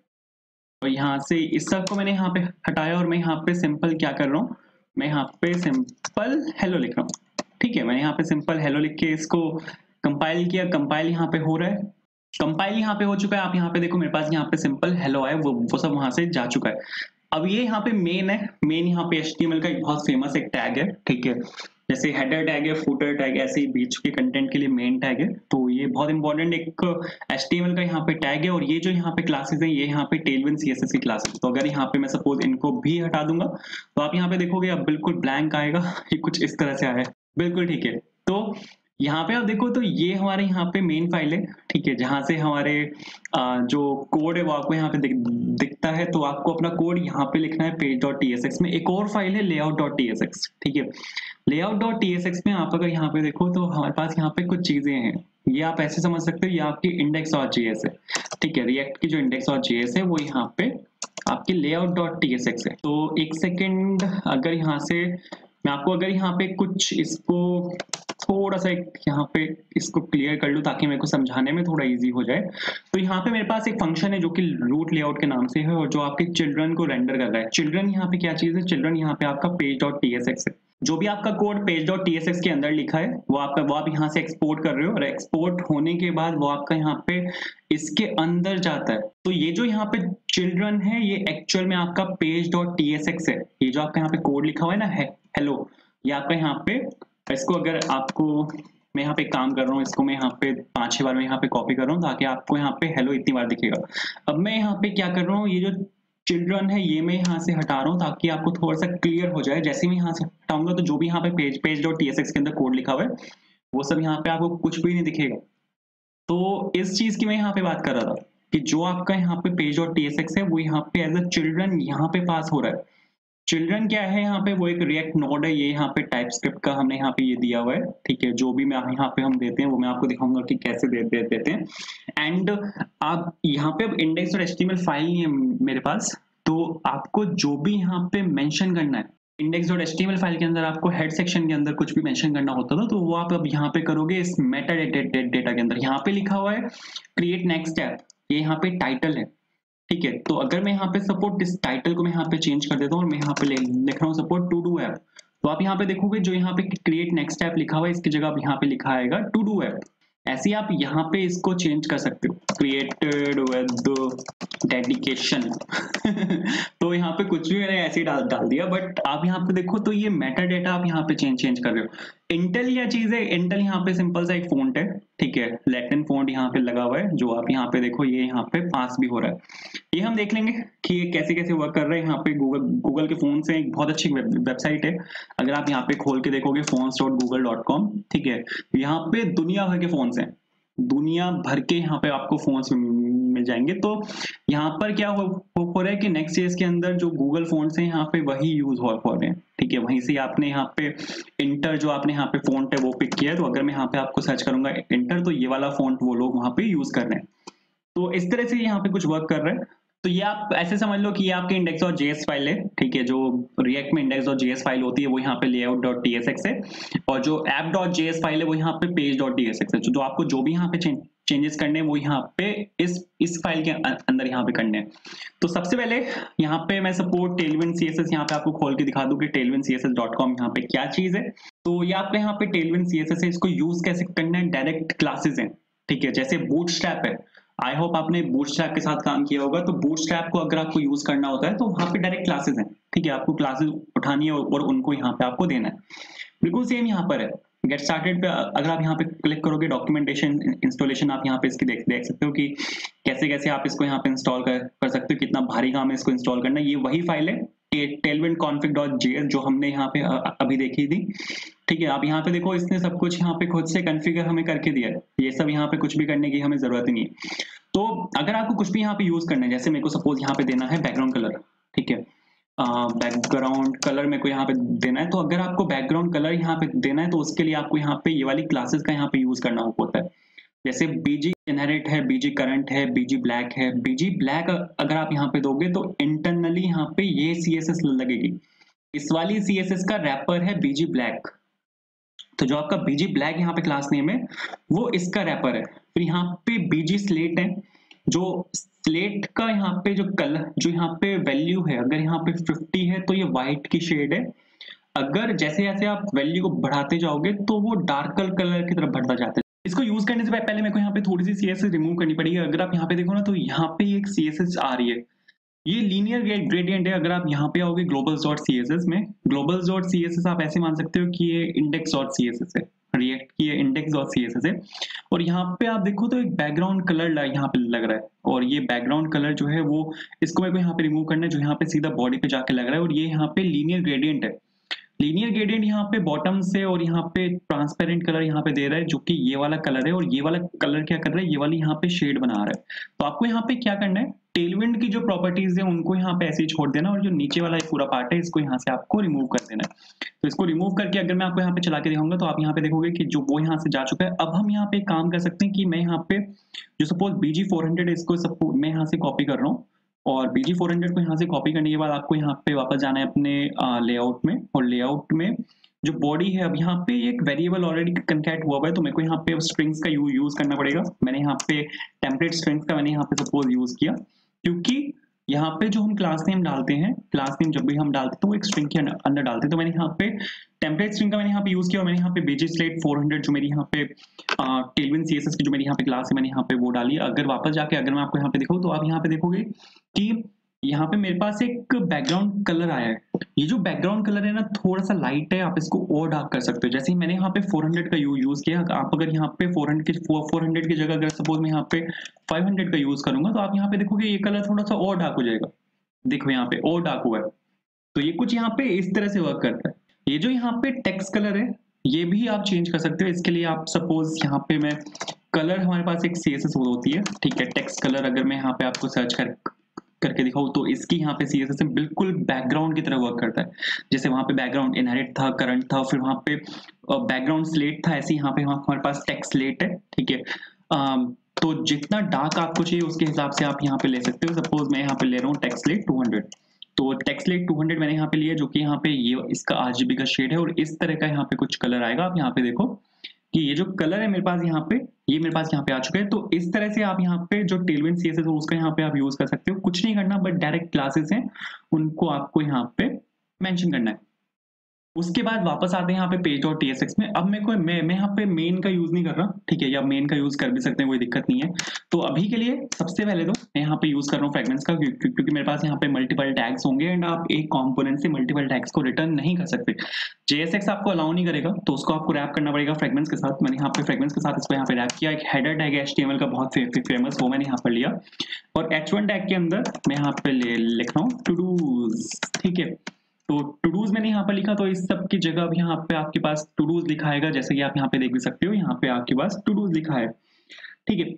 और यहाँ से इस सब को मैंने यहाँ पे हटाया और मैं यहाँ पे सिंपल क्या कर रहा हूँ, मैं यहाँ पे सिंपल हेलो लिख रहा हूँ। ठीक है, मैंने यहाँ पे सिंपल हेलो लिख के इसको कंपाइल किया। कंपाइल यहाँ पे हो रहा है, कंपाइल यहाँ पे हो चुका है। आप यहाँ पे देखो मेरे पास यहाँ पे सिंपल हेलो है, वो वो सब वहां से जा चुका है। अब ये यहाँ पे मेन है, मेन यहाँ पे एचटीएमएल का एक बहुत फेमस एक टैग है। ठीक है, जैसे हेडर टैग है, फुटर टैग, ऐसे ही बीच के कंटेंट के लिए मेन टैग है। तो ये बहुत इंपॉर्टेंट एक एचटीएमएल का यहाँ पे टैग है। और ये जो यहाँ पे क्लासेस है ये यहाँ पे टेलविन सीएसएस की क्लासेस। तो अगर यहाँ पे मैं सपोज इनको भी हटा दूंगा तो आप यहाँ पे देखोगे अब बिल्कुल ब्लैंक आएगा ये कुछ इस तरह से आया है। बिल्कुल ठीक है, तो यहाँ पे आप देखो तो ये हमारे यहाँ पे मेन फाइल है। ठीक है, जहां से हमारे आ, जो कोड है वो आपको यहाँ पे दिख, दिखता है। तो आपको अपना कोड यहाँ पे लिखना है page dot T S X में। एक और फाइल है layout dot T S X. ठीक है, layout dot T S X में आप अगर यहाँ पे देखो तो हमारे पास यहाँ पे कुछ चीजें हैं। ये आप ऐसे समझ सकते हो, ये आपकी इंडेक्स डॉट जेएस है। ठीक है, रिएक्ट की जो इंडेक्स डॉट जेएस है वो यहाँ पे आपकी layout dot T S X है। तो एक सेकेंड, अगर यहाँ से मैं आपको अगर यहाँ पे कुछ इसको थोड़ा सा एक यहाँ पे इसको क्लियर कर लूँ ताकि मेरे को समझाने में थोड़ा इजी हो जाए। तो यहाँ पे मेरे पास एक फंक्शन है जो कि रूट लेआउट के नाम से है और जो आपके चिल्ड्रन को रेंडर कर रहा है। चिल्ड्रन यहाँ पे क्या चीज है, चिल्ड्रन यहाँ पे आपका page dot T S X है। जो भी आपका code page dot T S X के अंदर लिखा है वो आपका वो आप यहाँ से एक्सपोर्ट कर रहे हो, और एक्सपोर्ट होने के बाद वो आपका यहाँ पे इसके अंदर जाता है। तो ये जो यहाँ पे चिल्ड्रन है ये एक्चुअल में आपका page dot T S X है। ये जो आपका यहाँ पे कोड लिखा हुआ है ना है हेलो, ये आपका यहाँ पे, इसको अगर आपको मैं यहाँ पे काम कर रहा हूँ, इसको मैं यहाँ पे पांच छह बार मैं यहाँ पे कॉपी कर रहा हूँ ताकि आपको यहाँ पे हेलो इतनी बार दिखेगा। अब मैं यहाँ पे क्या कर रहा हूँ, ये जो चिल्ड्रन है ये मैं यहाँ से हटा रहा हूँ ताकि आपको थोड़ा सा क्लियर हो जाए। जैसे मैं यहाँ से हटाऊंगा तो जो भी यहाँ पे page page dot T S X के अंदर कोड लिखा हुआ है वो सब यहाँ पे आपको कुछ भी नहीं दिखेगा। तो इस चीज की मैं यहाँ पे बात कर रहा था कि जो आपका यहाँ पे page dot T S X है वो यहाँ पे एज अ चिल्ड्रन यहाँ पे पास हो रहा है। चिल्ड्रन क्या है यहाँ पे, वो एक रिएक्ट नोड है। ये यहाँ पे टाइप स्क्रिप्ट का हमने यहाँ पे ये दिया हुआ है। ठीक है, जो भी मैं यहाँ पे हम देते हैं वो मैं आपको दिखाऊंगा कि कैसे दे, दे, देते हैं। एंड आप यहाँ पे अब इंडेक्स और एचटीएमएल फाइल नहीं है मेरे पास, तो आपको जो भी यहाँ पे मेंशन करना है इंडेक्स डॉट एचटीएमएल फाइल के अंदर, आपको हेड सेक्शन के अंदर कुछ भी मेंशन करना होता था तो वो आप अब यहाँ पे करोगे इस मेटा डेटा के अंदर। यहाँ पे लिखा हुआ है क्रिएट नेक्स्ट ऐप, ये यहाँ पे टाइटल है। ठीक है, तो अगर मैं यहाँ पे सपोर्ट इस टाइटल को मैं यहाँ पे चेंज कर देता हूँ और मैं यहाँ पे लिख रहा हूँ सपोर्ट टू डू ऐप, तो आप यहाँ पे देखोगे जो यहाँ पे क्रिएट नेक्स्ट ऐप लिखा हुआ है इसकी जगह यहाँ पे लिखा आएगा टू डू ऐप। ऐसे आप यहाँ पे इसको चेंज कर सकते हो, क्रिएटेड विद डेडिकेशन तो यहाँ पे कुछ भी मैंने ऐसे ही डाल डाल दिया, बट आप यहाँ पे देखो तो ये मेटा डेटा आप यहाँ पे चेंज चेंज कर रहे हो। इंटेल क्या चीज है, इंटेल यहाँ पे सिंपल सा एक फॉन्ट है। ठीक है, लैटिन फॉन्ट यहाँ पे लगा हुआ है, जो आप यहाँ पे देखो ये यहाँ पे पास भी हो रहा है। ये हम देख लेंगे कि ये कैसे कैसे वर्क कर रहा है। यहाँ पे गूगल गूगल के फोन से एक बहुत अच्छी वेबसाइट है, अगर आप यहाँ पे खोल के देखोगे fonts dot Google dot com. ठीक है, यहाँ पे दुनिया भर के फोन्स हैं, दुनिया भर के यहाँ पे आपको फोन्स मिल जाएंगे। तो यहाँ पर क्या हो, हो रहा है कि नेक्स्ट जेएस के अंदर जो गूगल फोन्स हैं यहाँ पे वही यूज हो रहे हैं। ठीक है, वहीं से आपने यहाँ पे इंटर जो आपने यहाँ पे फोन्ट है वो पिक किया है। तो अगर मैं यहाँ पे आपको सर्च करूंगा इंटर तो ये वाला फोन्ट वो लोग वहाँ पे यूज कर रहे हैं। तो इस तरह से यहाँ पे कुछ वर्क कर रहा है। तो ये आप ऐसे समझ लो कि ये आपके इंडेक्स डॉट जेएस फाइल है, ठीक है, जो रिएक्ट में इंडेक्स डॉट जेएस फाइल होती है वो यहाँ पे लेआउट डॉट टीएसएक्स है, और जो ऐप डॉट जेएस फाइल है वो यहाँ पे पेज डॉट टीएसएक्स है। तो आपको जो भी यहाँ पे चेंजेस करने हैं वो यहाँ पे इस इस फाइल के अंदर यहाँ पे करने हैं। तो सबसे पहले यहाँ पे मैं सपोर्ट टेलविंड सीएसएस यहाँ पे आपको खोल के दिखा दूं कि टेलविंड सीएसएस डॉट कॉम यहाँ पे क्या चीज है। तो ये आपके यहाँ पे टेलविंड सीएसएस है, इसको यूज कैसे करना है, डायरेक्ट क्लासेस हैं, ठीक है, जैसे बूटस्ट्रैप है। आई होप आपने बूटस्ट्रैप के साथ काम किया होगा। तो बूटस्ट्रैप को अगर आपको यूज करना होता है तो वहां पे डायरेक्ट क्लासेस हैं, ठीक है, आपको क्लासेस उठानी है और उनको यहाँ पे आपको देना है। बिल्कुल सेम यहाँ पर है, गेट स्टार्टेड पे अगर आप यहाँ पे क्लिक करोगे, डॉक्यूमेंटेशन इंस्टॉलेशन आप यहाँ पे इसकी देख देख सकते हो कि कैसे कैसे आप इसको यहाँ पे इंस्टॉल कर, कर सकते हो, कितना भारी काम है इसको इंस्टॉल करना। ये वही फाइल है टेलविंड कॉन्फिग डॉट जेएस जो हमने यहाँ पे अभी देखी थी, ठीक है। आप यहाँ पे देखो, इसने सब कुछ यहाँ पे खुद से कॉन्फ़िगर हमें करके दिया है, ये सब यहाँ पे कुछ भी करने की हमें जरूरत ही नहीं है। तो अगर आपको कुछ भी यहाँ पे यूज करना है, जैसे मेरे को सपोज यहाँ पे देना है बैकग्राउंड कलर, ठीक है, बैकग्राउंड कलर मेरे को यहाँ पे देना है, तो अगर आपको बैकग्राउंड कलर यहाँ पे देना है तो उसके लिए आपको यहाँ पे ये वाली क्लासेस का यहाँ पे यूज करना होता है। जैसे बीजी इनहेरिट है, बीजी करंट है, बीजी ब्लैक है। बीजी ब्लैक अगर आप यहाँ पे दोगे तो इंटरनली यहाँ पे ये सीएसएस लगेगी, इस वाली सीएसएस का रैपर है बीजी ब्लैक। तो जो आपका बीजी ब्लैक यहाँ पे क्लास नेम है वो इसका रैपर है। फिर यहाँ पे बीजी स्लेट है, जो स्लेट का यहाँ पे जो कलर जो यहाँ पे वैल्यू है, अगर यहाँ पे फिफ्टी है तो ये व्हाइट की शेड है। अगर जैसे जैसे आप वैल्यू को बढ़ाते जाओगे तो वो डार्कर कलर की तरफ बढ़ता जाता है। इसको यूज करने से पहले मेरे को यहाँ पे थोड़ी सी सीएसएस रिमूव करनी पड़ेगी। अगर आप यहाँ पे देखो ना तो यहाँ पे एक सीएसएस आ रही है, ये लीनियर ग्रेडियंट है। अगर आप यहाँ पे आओगे ग्लोबल्स डॉट सीएसएस में, ग्लोबल्स डॉट सीएसएस आप ऐसे मान सकते हो कि ये इंडेक्स डॉट सीएसएस है, रिएक्ट की ये इंडेक्स डॉट सीएसएस है। और यहाँ पे आप देखो तो एक बैकग्राउंड कलर यहाँ पे लग रहा है, और ये बैकग्राउंड कलर जो है वो इसको मेरे को यहाँ पे रिमूव करना है, जो यहाँ पे सीधा बॉडी पे जाके लग रहा है। और ये यहाँ पे लीनियर ग्रेडियंट है, लीनियर ग्रेडियंट यहाँ पे बॉटम से और यहाँ पे ट्रांसपेरेंट कलर यहाँ पे दे रहा है, जो कि ये वाला कलर है। और ये वाला कलर क्या कर रहा है, ये वाली यहाँ पे शेड बना रहा है। तो आपको यहाँ पे क्या करना है, टेलविंड की जो प्रॉपर्टीज है उनको यहाँ पे ऐसे ही छोड़ देना, और जो नीचे वाला पूरा पार्ट है इसको यहाँ से आपको रिमूव कर देना है। तो इसको रिमूव करके अगर मैं आपको यहाँ पे चला के दिखाऊंगा तो आप यहाँ पे देखोगे कि जो वो यहाँ से जा चुका है। अब हम यहाँ पे काम कर सकते हैं कि मैं यहाँ पे जो सपोज बीजी फोर हंड्रेड है, इसको सपोज मैं यहाँ से कॉपी कर रहा हूँ, और बीजी फोर हंड्रेड को यहाँ से कॉपी करने के बाद आपको यहाँ पे वापस जाना है अपने लेआउट में, और लेआउट में जो बॉडी है, अब यहाँ पे एक वेरिएबल ऑलरेडी कंकैट हुआ है, तो मेरे को यहाँ पे स्ट्रिंग्स का यू, यूज करना पड़ेगा। मैंने यहाँ पे टेम्पलेट स्ट्रिंग्स का मैंने यहाँ पे सपोज यूज किया, क्योंकि यहाँ पे जो हम क्लास नेम डालते हैं, क्लास नेम जब भी हम डालते हैं तो वो एक स्ट्रिंग के अंदर डालते हैं। तो मैंने यहाँ पे टेम्पलेट स्ट्रिंग का मैंने यहाँ पे यूज किया, और मैंने यहाँ पे बीजी स्लेट फोर हंड्रेड जो मेरी यहाँ पे टेलविंड सीएसएस की जो मेरी यहाँ पे क्लास है मैंने यहाँ पे वो डाली। अगर वापस जाके अगर मैं आपको यहाँ पे दिखाऊं तो आप यहाँ पे देखोगे कि यहाँ पे मेरे पास एक बैकग्राउंड कलर आया है। ये जो बैकग्राउंड कलर है ना थोड़ा सा लाइट है, आप इसको और डार्क कर सकते हो। जैसे ही मैंने यहाँ पे फोर हंड्रेड का यू, यूज किया, आप अगर यहाँ पे फोर हंड्रेड की फोर हंड्रेड की जगह अगर सपोज मैं यहाँ पे फाइव हंड्रेड का यूज करूंगा तो आप यहाँ पे देखोगे ये कलर थोड़ा सा और डार्क हो जाएगा। देखो यहाँ पे और डार्क हुआ है। तो ये कुछ यहाँ पे इस तरह से वर्क करता है। ये जो यहाँ पे टेक्स्ट कलर है ये भी आप चेंज कर सकते हो। इसके लिए आप सपोज यहाँ पे मैं कलर, हमारे पास एक सीएसएस होती है, ठीक है, टेक्स्ट कलर। अगर मैं यहाँ पे आपको सर्च कर करके दिखाऊं तो इसकी यहाँ पे सीएसएस बिल्कुल बैकग्राउंड की तरह वर्क करता है। जैसे वहां पे बैकग्राउंड इनहेरिट था, करंट था, फिर वहां पे बैकग्राउंड स्लेट था, ऐसे यहाँ पे हमारे पास टेक्स्ट स्लेट है, ठीक है। तो जितना डार्क आपको चाहिए उसके हिसाब से आप यहाँ पे ले सकते हो। सपोज मैं यहाँ पे ले रहा हूँ टेक्स्ट स्लेट टू हंड्रेड, तो टेक्स्ट स्लेट टू हंड्रेड मैंने यहाँ पे लिया, जो कि यहाँ पे ये इसका आरजीबी का शेड है, और इस तरह का यहाँ पे कुछ कलर आएगा। आप यहाँ पे देखो कि ये जो कलर है मेरे पास यहाँ पे, ये मेरे पास यहाँ पे आ चुका है। तो इस तरह से आप यहाँ पे जो टेलविंड सीएसएस है उसका यहाँ पे आप यूज कर सकते हो। कुछ नहीं करना, बट डायरेक्ट क्लासेस हैं उनको आपको यहाँ पे मेंशन करना है। उसके बाद वापस आते हैं यहाँ पे पेज डॉट टीएसएक्स में। अब मैं कोई मैं मैं यहाँ पे मेन का यूज नहीं कर रहा, ठीक है, या मेन का यूज कर भी सकते हैं, कोई दिक्कत नहीं है। तो अभी के लिए सबसे पहले तो मैं यहाँ पे यूज कर रहा हूँ फ्रेगमेंट्स का, क्योंकि मेरे पास यहाँ पे मल्टीपल टैग्स होंगे एंड आप एक कंपोनेंट से मल्टीपल टैग्स को रिटर्न नहीं कर सकते। जेएसएक्स आपको अलाउ नहीं करेगा, तो उसको आपको रैप करना पड़ेगा फ्रेगमेंट्स के साथ। मैंने यहाँ पे फ्रेगमेंट्स के साथ इसको यहाँ पे रैप किया। एक हेडर टैग एचटीएमएल का बहुत फेमस, वो मैंने यहाँ पर लिया, और एच वन टैग के अंदर मैं यहाँ पे लिख रहा हूँ टू डूज, ठीक है। तो टू डूज मैंने यहाँ पर लिखा, तो इस सब की जगह भी यहाँ पे आपके पास टू डूज लिखा आएगा, जैसे कि आप यहाँ पे देख भी सकते हो, यहाँ पे आपके पास टू डूज लिखा है, ठीक है।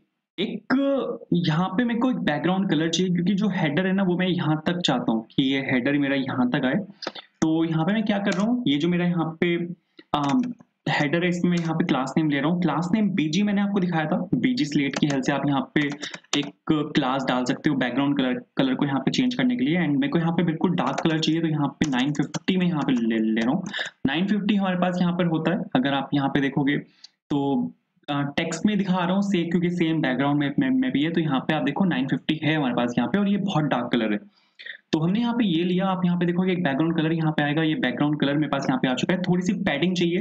एक यहाँ पे मेरे को एक बैकग्राउंड कलर चाहिए, क्योंकि जो हेडर है ना वो मैं यहाँ तक चाहता हूँ कि ये हेडर मेरा यहाँ तक आए। तो यहाँ पे मैं क्या कर रहा हूँ, ये जो मेरा यहाँ पे हेडर है, इसमें मैं यहाँ पे क्लास नेम ले रहा हूँ। क्लास नेम बीजी मैंने आपको दिखाया था, बीजी स्लेट की हेल्प से आप यहाँ पे एक क्लास डाल सकते हो बैकग्राउंड कलर कलर को यहाँ पे चेंज करने के लिए। एंड मेरे को यहाँ पे बिल्कुल डार्क कलर चाहिए, तो यहाँ पे नाइन फिफ्टी में यहाँ पे ले, ले रहा हूँ। नाइन फिफ्टी हमारे पास यहाँ पर होता है, अगर आप यहाँ पे देखोगे तो टेक्स्ट में दिखा रहा हूँ से, क्योंकि सेम बैकग्राउंड में, में, में भी है, तो यहाँ पे आप देखो नाइन फिफ्टी है हमारे पास यहाँ पे, और ये बहुत डार्क कलर है। तो हमने यहाँ पे ये लिया, आप यहाँ पे देखोगे एक बैकग्राउंड कलर यहाँ पे आएगा, ये बैकग्राउंड कलर मेरे पास यहाँ पे आ चुका है। थोड़ी सी पैडिंग चाहिए,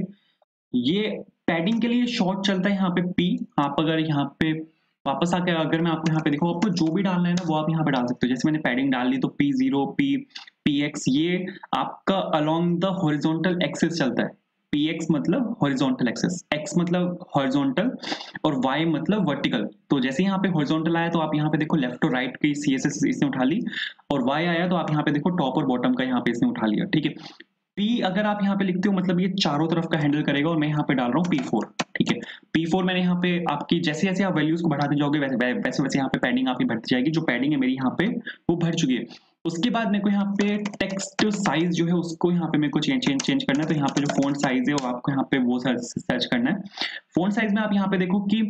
ये पैडिंग के लिए शॉर्ट चलता है यहाँ पे पी। आप अगर यहाँ पे वापस आके अगर मैं आपको यहाँ पे देखो, आपको जो भी डालना है ना वो आप यहाँ पे डाल सकते हो। जैसे मैंने पैडिंग डाल ली तो P zero, P P X, ये आपका अलोंग द हॉरिजॉन्टल एक्सिस चलता है। पी एक्स मतलब हॉरिजॉन्टल एक्सिस, एक्स मतलब हॉरिजॉन्टल और वाई मतलब वर्टिकल। तो जैसे यहाँ पे हॉरिजॉन्टल आया तो आप यहाँ पे देखो लेफ्ट और राइट की सी एस एस इसने उठा ली, और वाई आया तो आप यहाँ पे देखो टॉप और बॉटम का यहाँ पे इसने उठा लिया, ठीक है। पी अगर आप यहाँ पे लिखते हो मतलब ये चारों तरफ का हैंडल करेगा, और मैं यहाँ पे डाल रहा हूँ पी फोर, ठीक है। पी फोर मैंने यहाँ पे आपकी जैसे जैसे आप वैल्यूज को बढ़ाते जाओगे वैसे वैसे वैसे यहाँ पे पैडिंग आपकी बढ़ती जाएगी। जो पैडिंग है मेरी यहाँ पे वो भर चुकी है। उसके बाद मेरे को यहाँ पे टेक्स्ट साइज जो है उसको यहाँ पे मेरे को चेंज चेंज चेंज करना है। तो यहाँ पे जो फोंट साइज है वो आपको यहाँ पे वो सर्च सर्च करना है। फोंट साइज में आप यहाँ पे देखो कि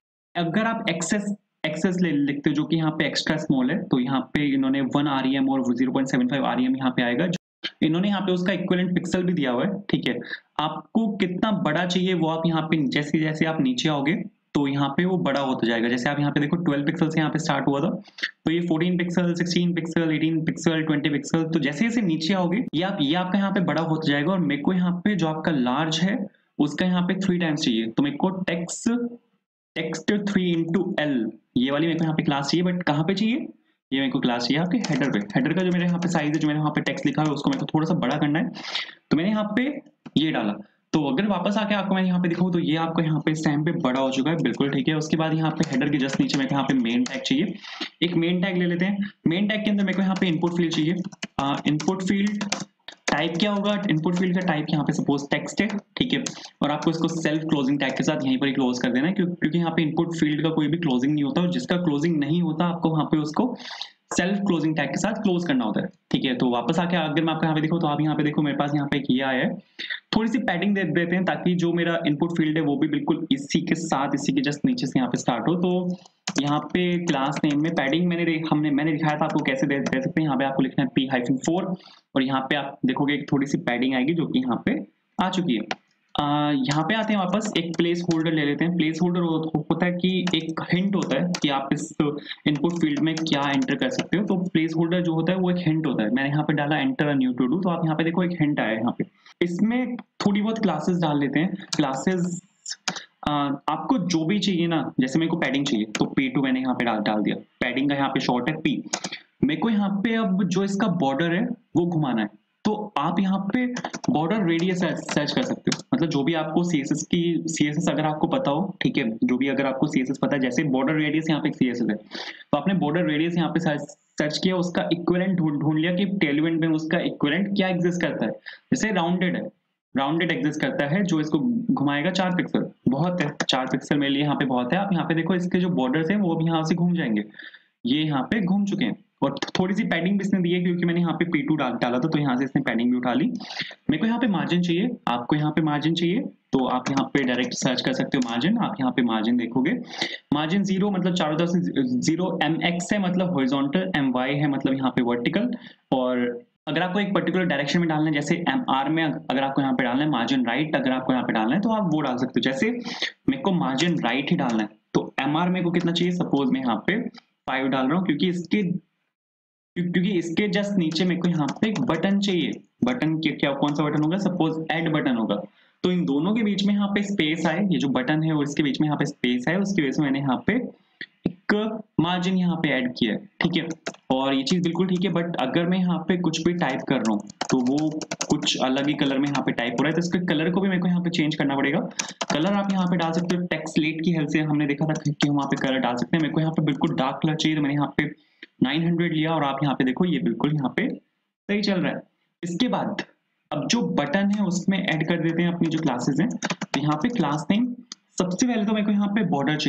अगर आप एक्सेस एक्सेस ले लिखते हो जो कि यहाँ पे एक्स्ट्रा स्मॉल है, तो यहाँ पे इन्होंने वन आर ई एम और zero point seven five R E M यहाँ पे आएगा। इन्होंने यहाँ पे उसका इक्विवेलेंट पिक्सल भी दिया हुआ है, ठीक है। आपको कितना बड़ा चाहिए वो आप यहाँ पे जैसे जैसे आप नीचे आओगे तो यहाँ पे वो बड़ा होता जाएगा। जैसे आप यहाँ पे देखो ट्वेल्व पिक्सल से यहाँ पे स्टार्ट हुआ था, तो ये fourteen pixel, sixteen pixel, eighteen pixel, twenty pixel, तो जैसे जैसे नीचे आओगे ये आप ये आपका यहाँ पे बड़ा होता जाएगा। और मेरे को यहाँ पे जो आपका लार्ज है उसका यहाँ पे थ्री टाइम्स चाहिए, तो मेरे को text text three into L ये वाली मेरे को यहाँ पे क्लास चाहिए। बट कहाँ पे चाहिए, ये मेरे को क्लास चाहिए आपके हेडर पे। हेडर का जो मेरे यहाँ पे साइज है, जो मेरे यहाँ पे टेक्स्ट लिखा है उसको मेरे को थोड़ा सा बड़ा करना है, तो मैंने यहाँ पे ये डाला। तो अगर वापस आके आपको मैं यहाँ पे दिखाऊं तो ये आपको यहाँ पे इस टाइम पे बड़ा हो चुका है, बिल्कुल ठीक है। उसके बाद यहाँ पे हेडर के जस्ट नीचे मेरे को यहाँ पे मेन टैग चाहिए। एक मेन टैग ले लेते हैं। मेन टैग के अंदर मेरे को यहाँ पे इनपुट फील्ड चाहिए। इनपुट फील्ड टाइप क्या होगा, इनपुट फील्ड का टाइप यहाँ पे सपोज टेक्स्ट है, ठीक है। और आपको इसको सेल्फ क्लोजिंग टैग के साथ यहीं पर ही क्लोज कर देना है, क्यों, क्योंकि यहाँ पे इनपुट फील्ड का कोई भी क्लोजिंग नहीं होता, और जिसका क्लोजिंग नहीं होता आपको वहाँ पे उसको सेल्फ क्लोजिंग टैग के साथ क्लोज करना होता है, ठीक है। तो वापस आके अगर मैं आपको यहाँ पे देखो तो आप यहाँ पे देखो मेरे पास यहाँ पे किया है, थोड़ी सी पैडिंग दे देते हैं ताकि जो मेरा इनपुट फील्ड है वो भी बिल्कुल इसी के साथ इसी के जस्ट नीचे से यहाँ पे स्टार्ट हो। तो यहाँ पे क्लास नेम में पैडिंग मैंने हमने मैंने दिखाया था आपको कैसे दे, दे सकते हैं। यहाँ पे आपको लिखना है पी हाइफन फोर, और यहाँ पे आप देखोगे एक थोड़ी सी पैडिंग आएगी जो कि यहाँ पे आ चुकी है। Uh, यहाँ पे आते हैं वापस, एक प्लेस होल्डर ले लेते हैं। प्लेस होल्डर होता है कि एक हिंट होता है कि आप इस इनपुट फील्ड में क्या एंटर कर सकते हो। तो प्लेस होल्डर जो होता है वो एक हिंट होता है। मैंने यहाँ पे डाला enter a new to do, तो आप यहाँ पे देखो एक हिंट आया है यहाँ पे। इसमें थोड़ी बहुत क्लासेस डाल लेते हैं। क्लासेस आपको जो भी चाहिए ना, जैसे मेरे को पैडिंग चाहिए तो पी टू मैंने यहाँ पे डाल डाल दिया। पैडिंग का यहाँ पे शॉर्ट है पी। मेरे को यहाँ पे अब जो इसका बॉर्डर है वो घुमाना है, तो आप यहाँ पे बॉर्डर रेडियस सर्च कर सकते हो। मतलब जो भी आपको सीएसएस की सीएसएस अगर आपको पता हो, ठीक है, जो भी अगर आपको सीएसएस पता है, जैसे बॉर्डर रेडियस यहाँ पे सीएसएस है, तो आपने बॉर्डर रेडियस यहाँ पे सर्च सर्च किया, उसका इक्विवेलेंट ढूंढ ढूंढ लिया कि टेलविंड में उसका इक्विवेलेंट क्या एग्जिस्ट करता है। जैसे राउंडेड है, राउंडेड एग्जिस्ट करता है जो इसको घुमाएगा चार पिक्सल, बहुत है चार पिक्सल मेरे लिए यहाँ पे बहुत है। आप यहाँ पे देखो इसके जो बॉर्डर्स हैं वो भी यहाँ से घूम जाएंगे, ये यहाँ पे घूम चुके हैं। और थोड़ी सी पैडिंग भी इसने दी है क्योंकि मैंने यहाँ पे पी टू डाल डाला था, तो यहाँ से इसने पैडिंग भी उठा ली। मेरे को यहाँ पे मार्जिन चाहिए, आपको यहाँ पे मार्जिन चाहिए, तो आप यहाँ पे डायरेक्ट सर्च कर सकते हो मार्जिन। आप यहाँ पे मार्जिन देखोगे, मार्जिन जीरो मतलब चारों तरफ से जीरो, एम एक्स है मतलब हॉरिजॉन्टल, एम वाई है मतलब यहाँ पे वर्टिकल। और अगर आपको एक पर्टिकुलर डायरेक्शन में डालना है, जैसे एम आर में अगर आपको यहाँ पे डालना है मार्जिन राइट, अगर आपको यहाँ पे डालना है तो आप वो डाल सकते हो। जैसे मेरे को मार्जिन राइट ही डालना है, तो एम आर मेरे को कितना चाहिए, सपोज मैं यहाँ पे फाइव डाल रहा हूँ, क्योंकि इसके क्योंकि इसके जस्ट नीचे मेरे को यहाँ पे एक बटन चाहिए। बटन क्या, क्या कौन सा बटन होगा, सपोज ऐड बटन होगा। तो इन दोनों के बीच में यहाँ पे स्पेस आए, ये जो बटन है और इसके बीच में यहाँ पे स्पेस है, उसकी वजह से मैंने यहाँ पे एक मार्जिन यहाँ पे ऐड किया है, ठीक है। और ये चीज बिल्कुल ठीक है, बट अगर मैं यहाँ पे कुछ भी टाइप कर रहा हूँ तो वो कुछ अलग ही कलर में यहाँ पे टाइप हो रहा है, तो इसके कलर को भी मेरे को यहाँ पे चेंज करना पड़ेगा। कलर आप यहाँ पे डाल सकते हो, टेक्स्ट स्लेट की हेल्प से हमने देखा था कि हम वहाँ पे कलर डाल सकते हैं। मेरे को यहाँ पे बिल्कुल डार्क कलर चाहिए, तो मैंने यहाँ पे नाइन हंड्रेड लिया, और आप यहाँ पे देखो ये बिल्कुल यहाँ पे सही चल रहा है। इसके बाद अब जो बटन है उसमें ऐड कर देते हैं अपनी जो क्लासेस हैं। तो यहाँ पे क्लास नेम, सबसे पहले तो मेरे को यहाँ पे बॉर्डर चाहिए,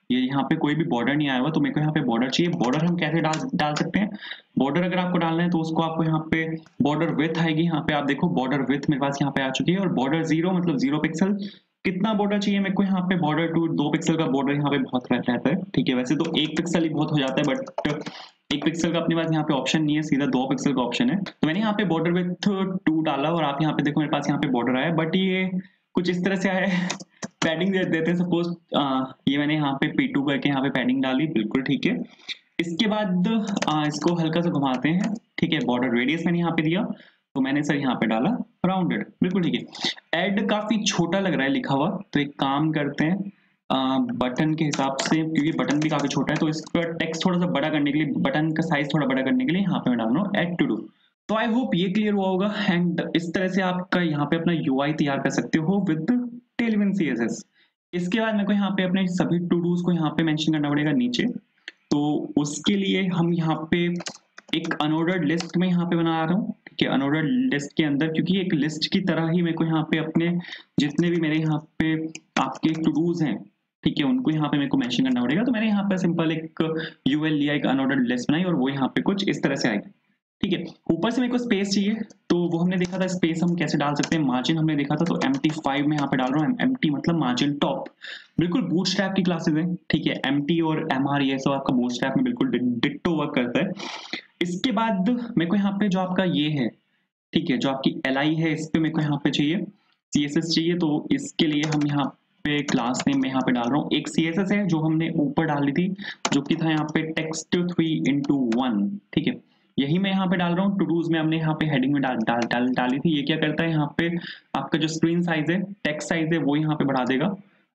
ये यहाँ पे कोई भी बॉर्डर नहीं आया हुआ, तो मेरे को यहाँ पे बॉर्डर चाहिए। बॉर्डर हम कैसे डाल डाल सकते हैं? बॉर्डर अगर आपको डालना है तो उसको आपको यहाँ पे बॉर्डर विथ आएगी, यहाँ पे आप देखो बॉर्डर विथ मेरे पास यहाँ पे आ चुकी है, और बॉर्डर जीरो मतलब जीरो पिक्सल। कितना बॉर्डर चाहिए मेरे को यहाँ पे? बॉर्डर टू दो पिक्सल का बॉर्डर यहाँ पे बहुत रहता है, ठीक है। वैसे तो एक पिक्सल ही बहुत हो जाता है, बट एक पिक्सल का अपने पास यहाँ पे ऑप्शन नहीं है, सीधा दो पिक्सल का ऑप्शन है। तो मैंने यहाँ पे बॉर्डर विथ टू डाला, और आप यहाँ पे देखो मेरे पास यहाँ पे बॉर्डर आया, बट ये कुछ इस तरह से आया है। पैडिंग दे देते हैं सपोज, ये मैंने यहाँ पे पी टू करके यहाँ पे पैडिंग डाली, बिल्कुल ठीक है। इसके बाद आ, इसको हल्का सा घुमाते हैं, ठीक है। बॉर्डर रेडियस मैंने यहाँ पे दिया, तो मैंने सर यहाँ पे डाला राउंडेड, बिल्कुल ठीक है। एड काफी छोटा लग रहा है लिखा हुआ, तो एक काम करते हैं बटन के हिसाब से, क्योंकि बटन भी काफी छोटा है, तो इसका टेक्स्ट थोड़ा सा बड़ा करने के लिए, बटन का साइज थोड़ा बड़ा करने के लिए यहाँ पे मैं डाल रहा हूँ एड टू डू। तो आई होप ये क्लियर हुआ होगा, एंड इस तरह से आपका यहाँ पे अपना यूआई तैयार कर सकते हो विद टेलविन सीएसएस। इसके बाद मेरे को यहाँ पे अपने सभी टू डूज को यहाँ पे मेंशन करना पड़ेगा नीचे, तो उसके लिए हम यहाँ पे एक अनऑर्डर्ड लिस्ट में यहाँ पे बना रहा हूँ, ठीक है। अनऑर्डर्ड लिस्ट के अंदर, क्योंकि एक लिस्ट की तरह ही मेरे को यहाँ पे अपने जितने भी मेरे यहाँ पे आपके टू डूज हैं, ठीक है, उनको यहाँ पे मेरे को मेंशन करना पड़ेगा। तो मैंने यहाँ पे सिंपल एक यूएल लिया, एक अनऑर्डर्ड लिस्ट बनाई, और वो यहाँ पे कुछ इस तरह से आएगी, ठीक है। ऊपर से मेरे को स्पेस चाहिए, तो वो हमने देखा था स्पेस हम कैसे डाल सकते हैं, मार्जिन हमने देखा था, तो एम टी फाइव में यहाँ पे डाल रहा हूँ। एम टी मतलब मार्जिन टॉप, बिल्कुल बूटस्ट्रैप की क्लासेस हैं, ठीक है। एम टी और एम आर ये सब आपका बूटस्ट्रैप में बिल्कुल डिट्टो वर्क करता है। इसके बाद मेरे को यहाँ पे जो आपका ये है, ठीक है, जो आपकी एल आई है, इस पे मेरे को यहाँ पे चाहिए सी एस एस चाहिए, तो इसके लिए हम यहाँ पे क्लास नेम में यहाँ पे डाल रहा हूँ एक सी एस एस है जो हमने ऊपर डाली थी, जो कि था यहाँ पे टेक्स्ट थ्री इंटू वन, ठीक है। यही मैं यहाँ पे डाल रहा हूँ। टू डूज में हमने यहाँ पे हेडिंग में डाल डाल डाल डाली थी। ये क्या करता है, यहाँ पे आपका जो स्क्रीन साइज है, टेक्स्ट साइज है, वो यहाँ पे बढ़ा देगा।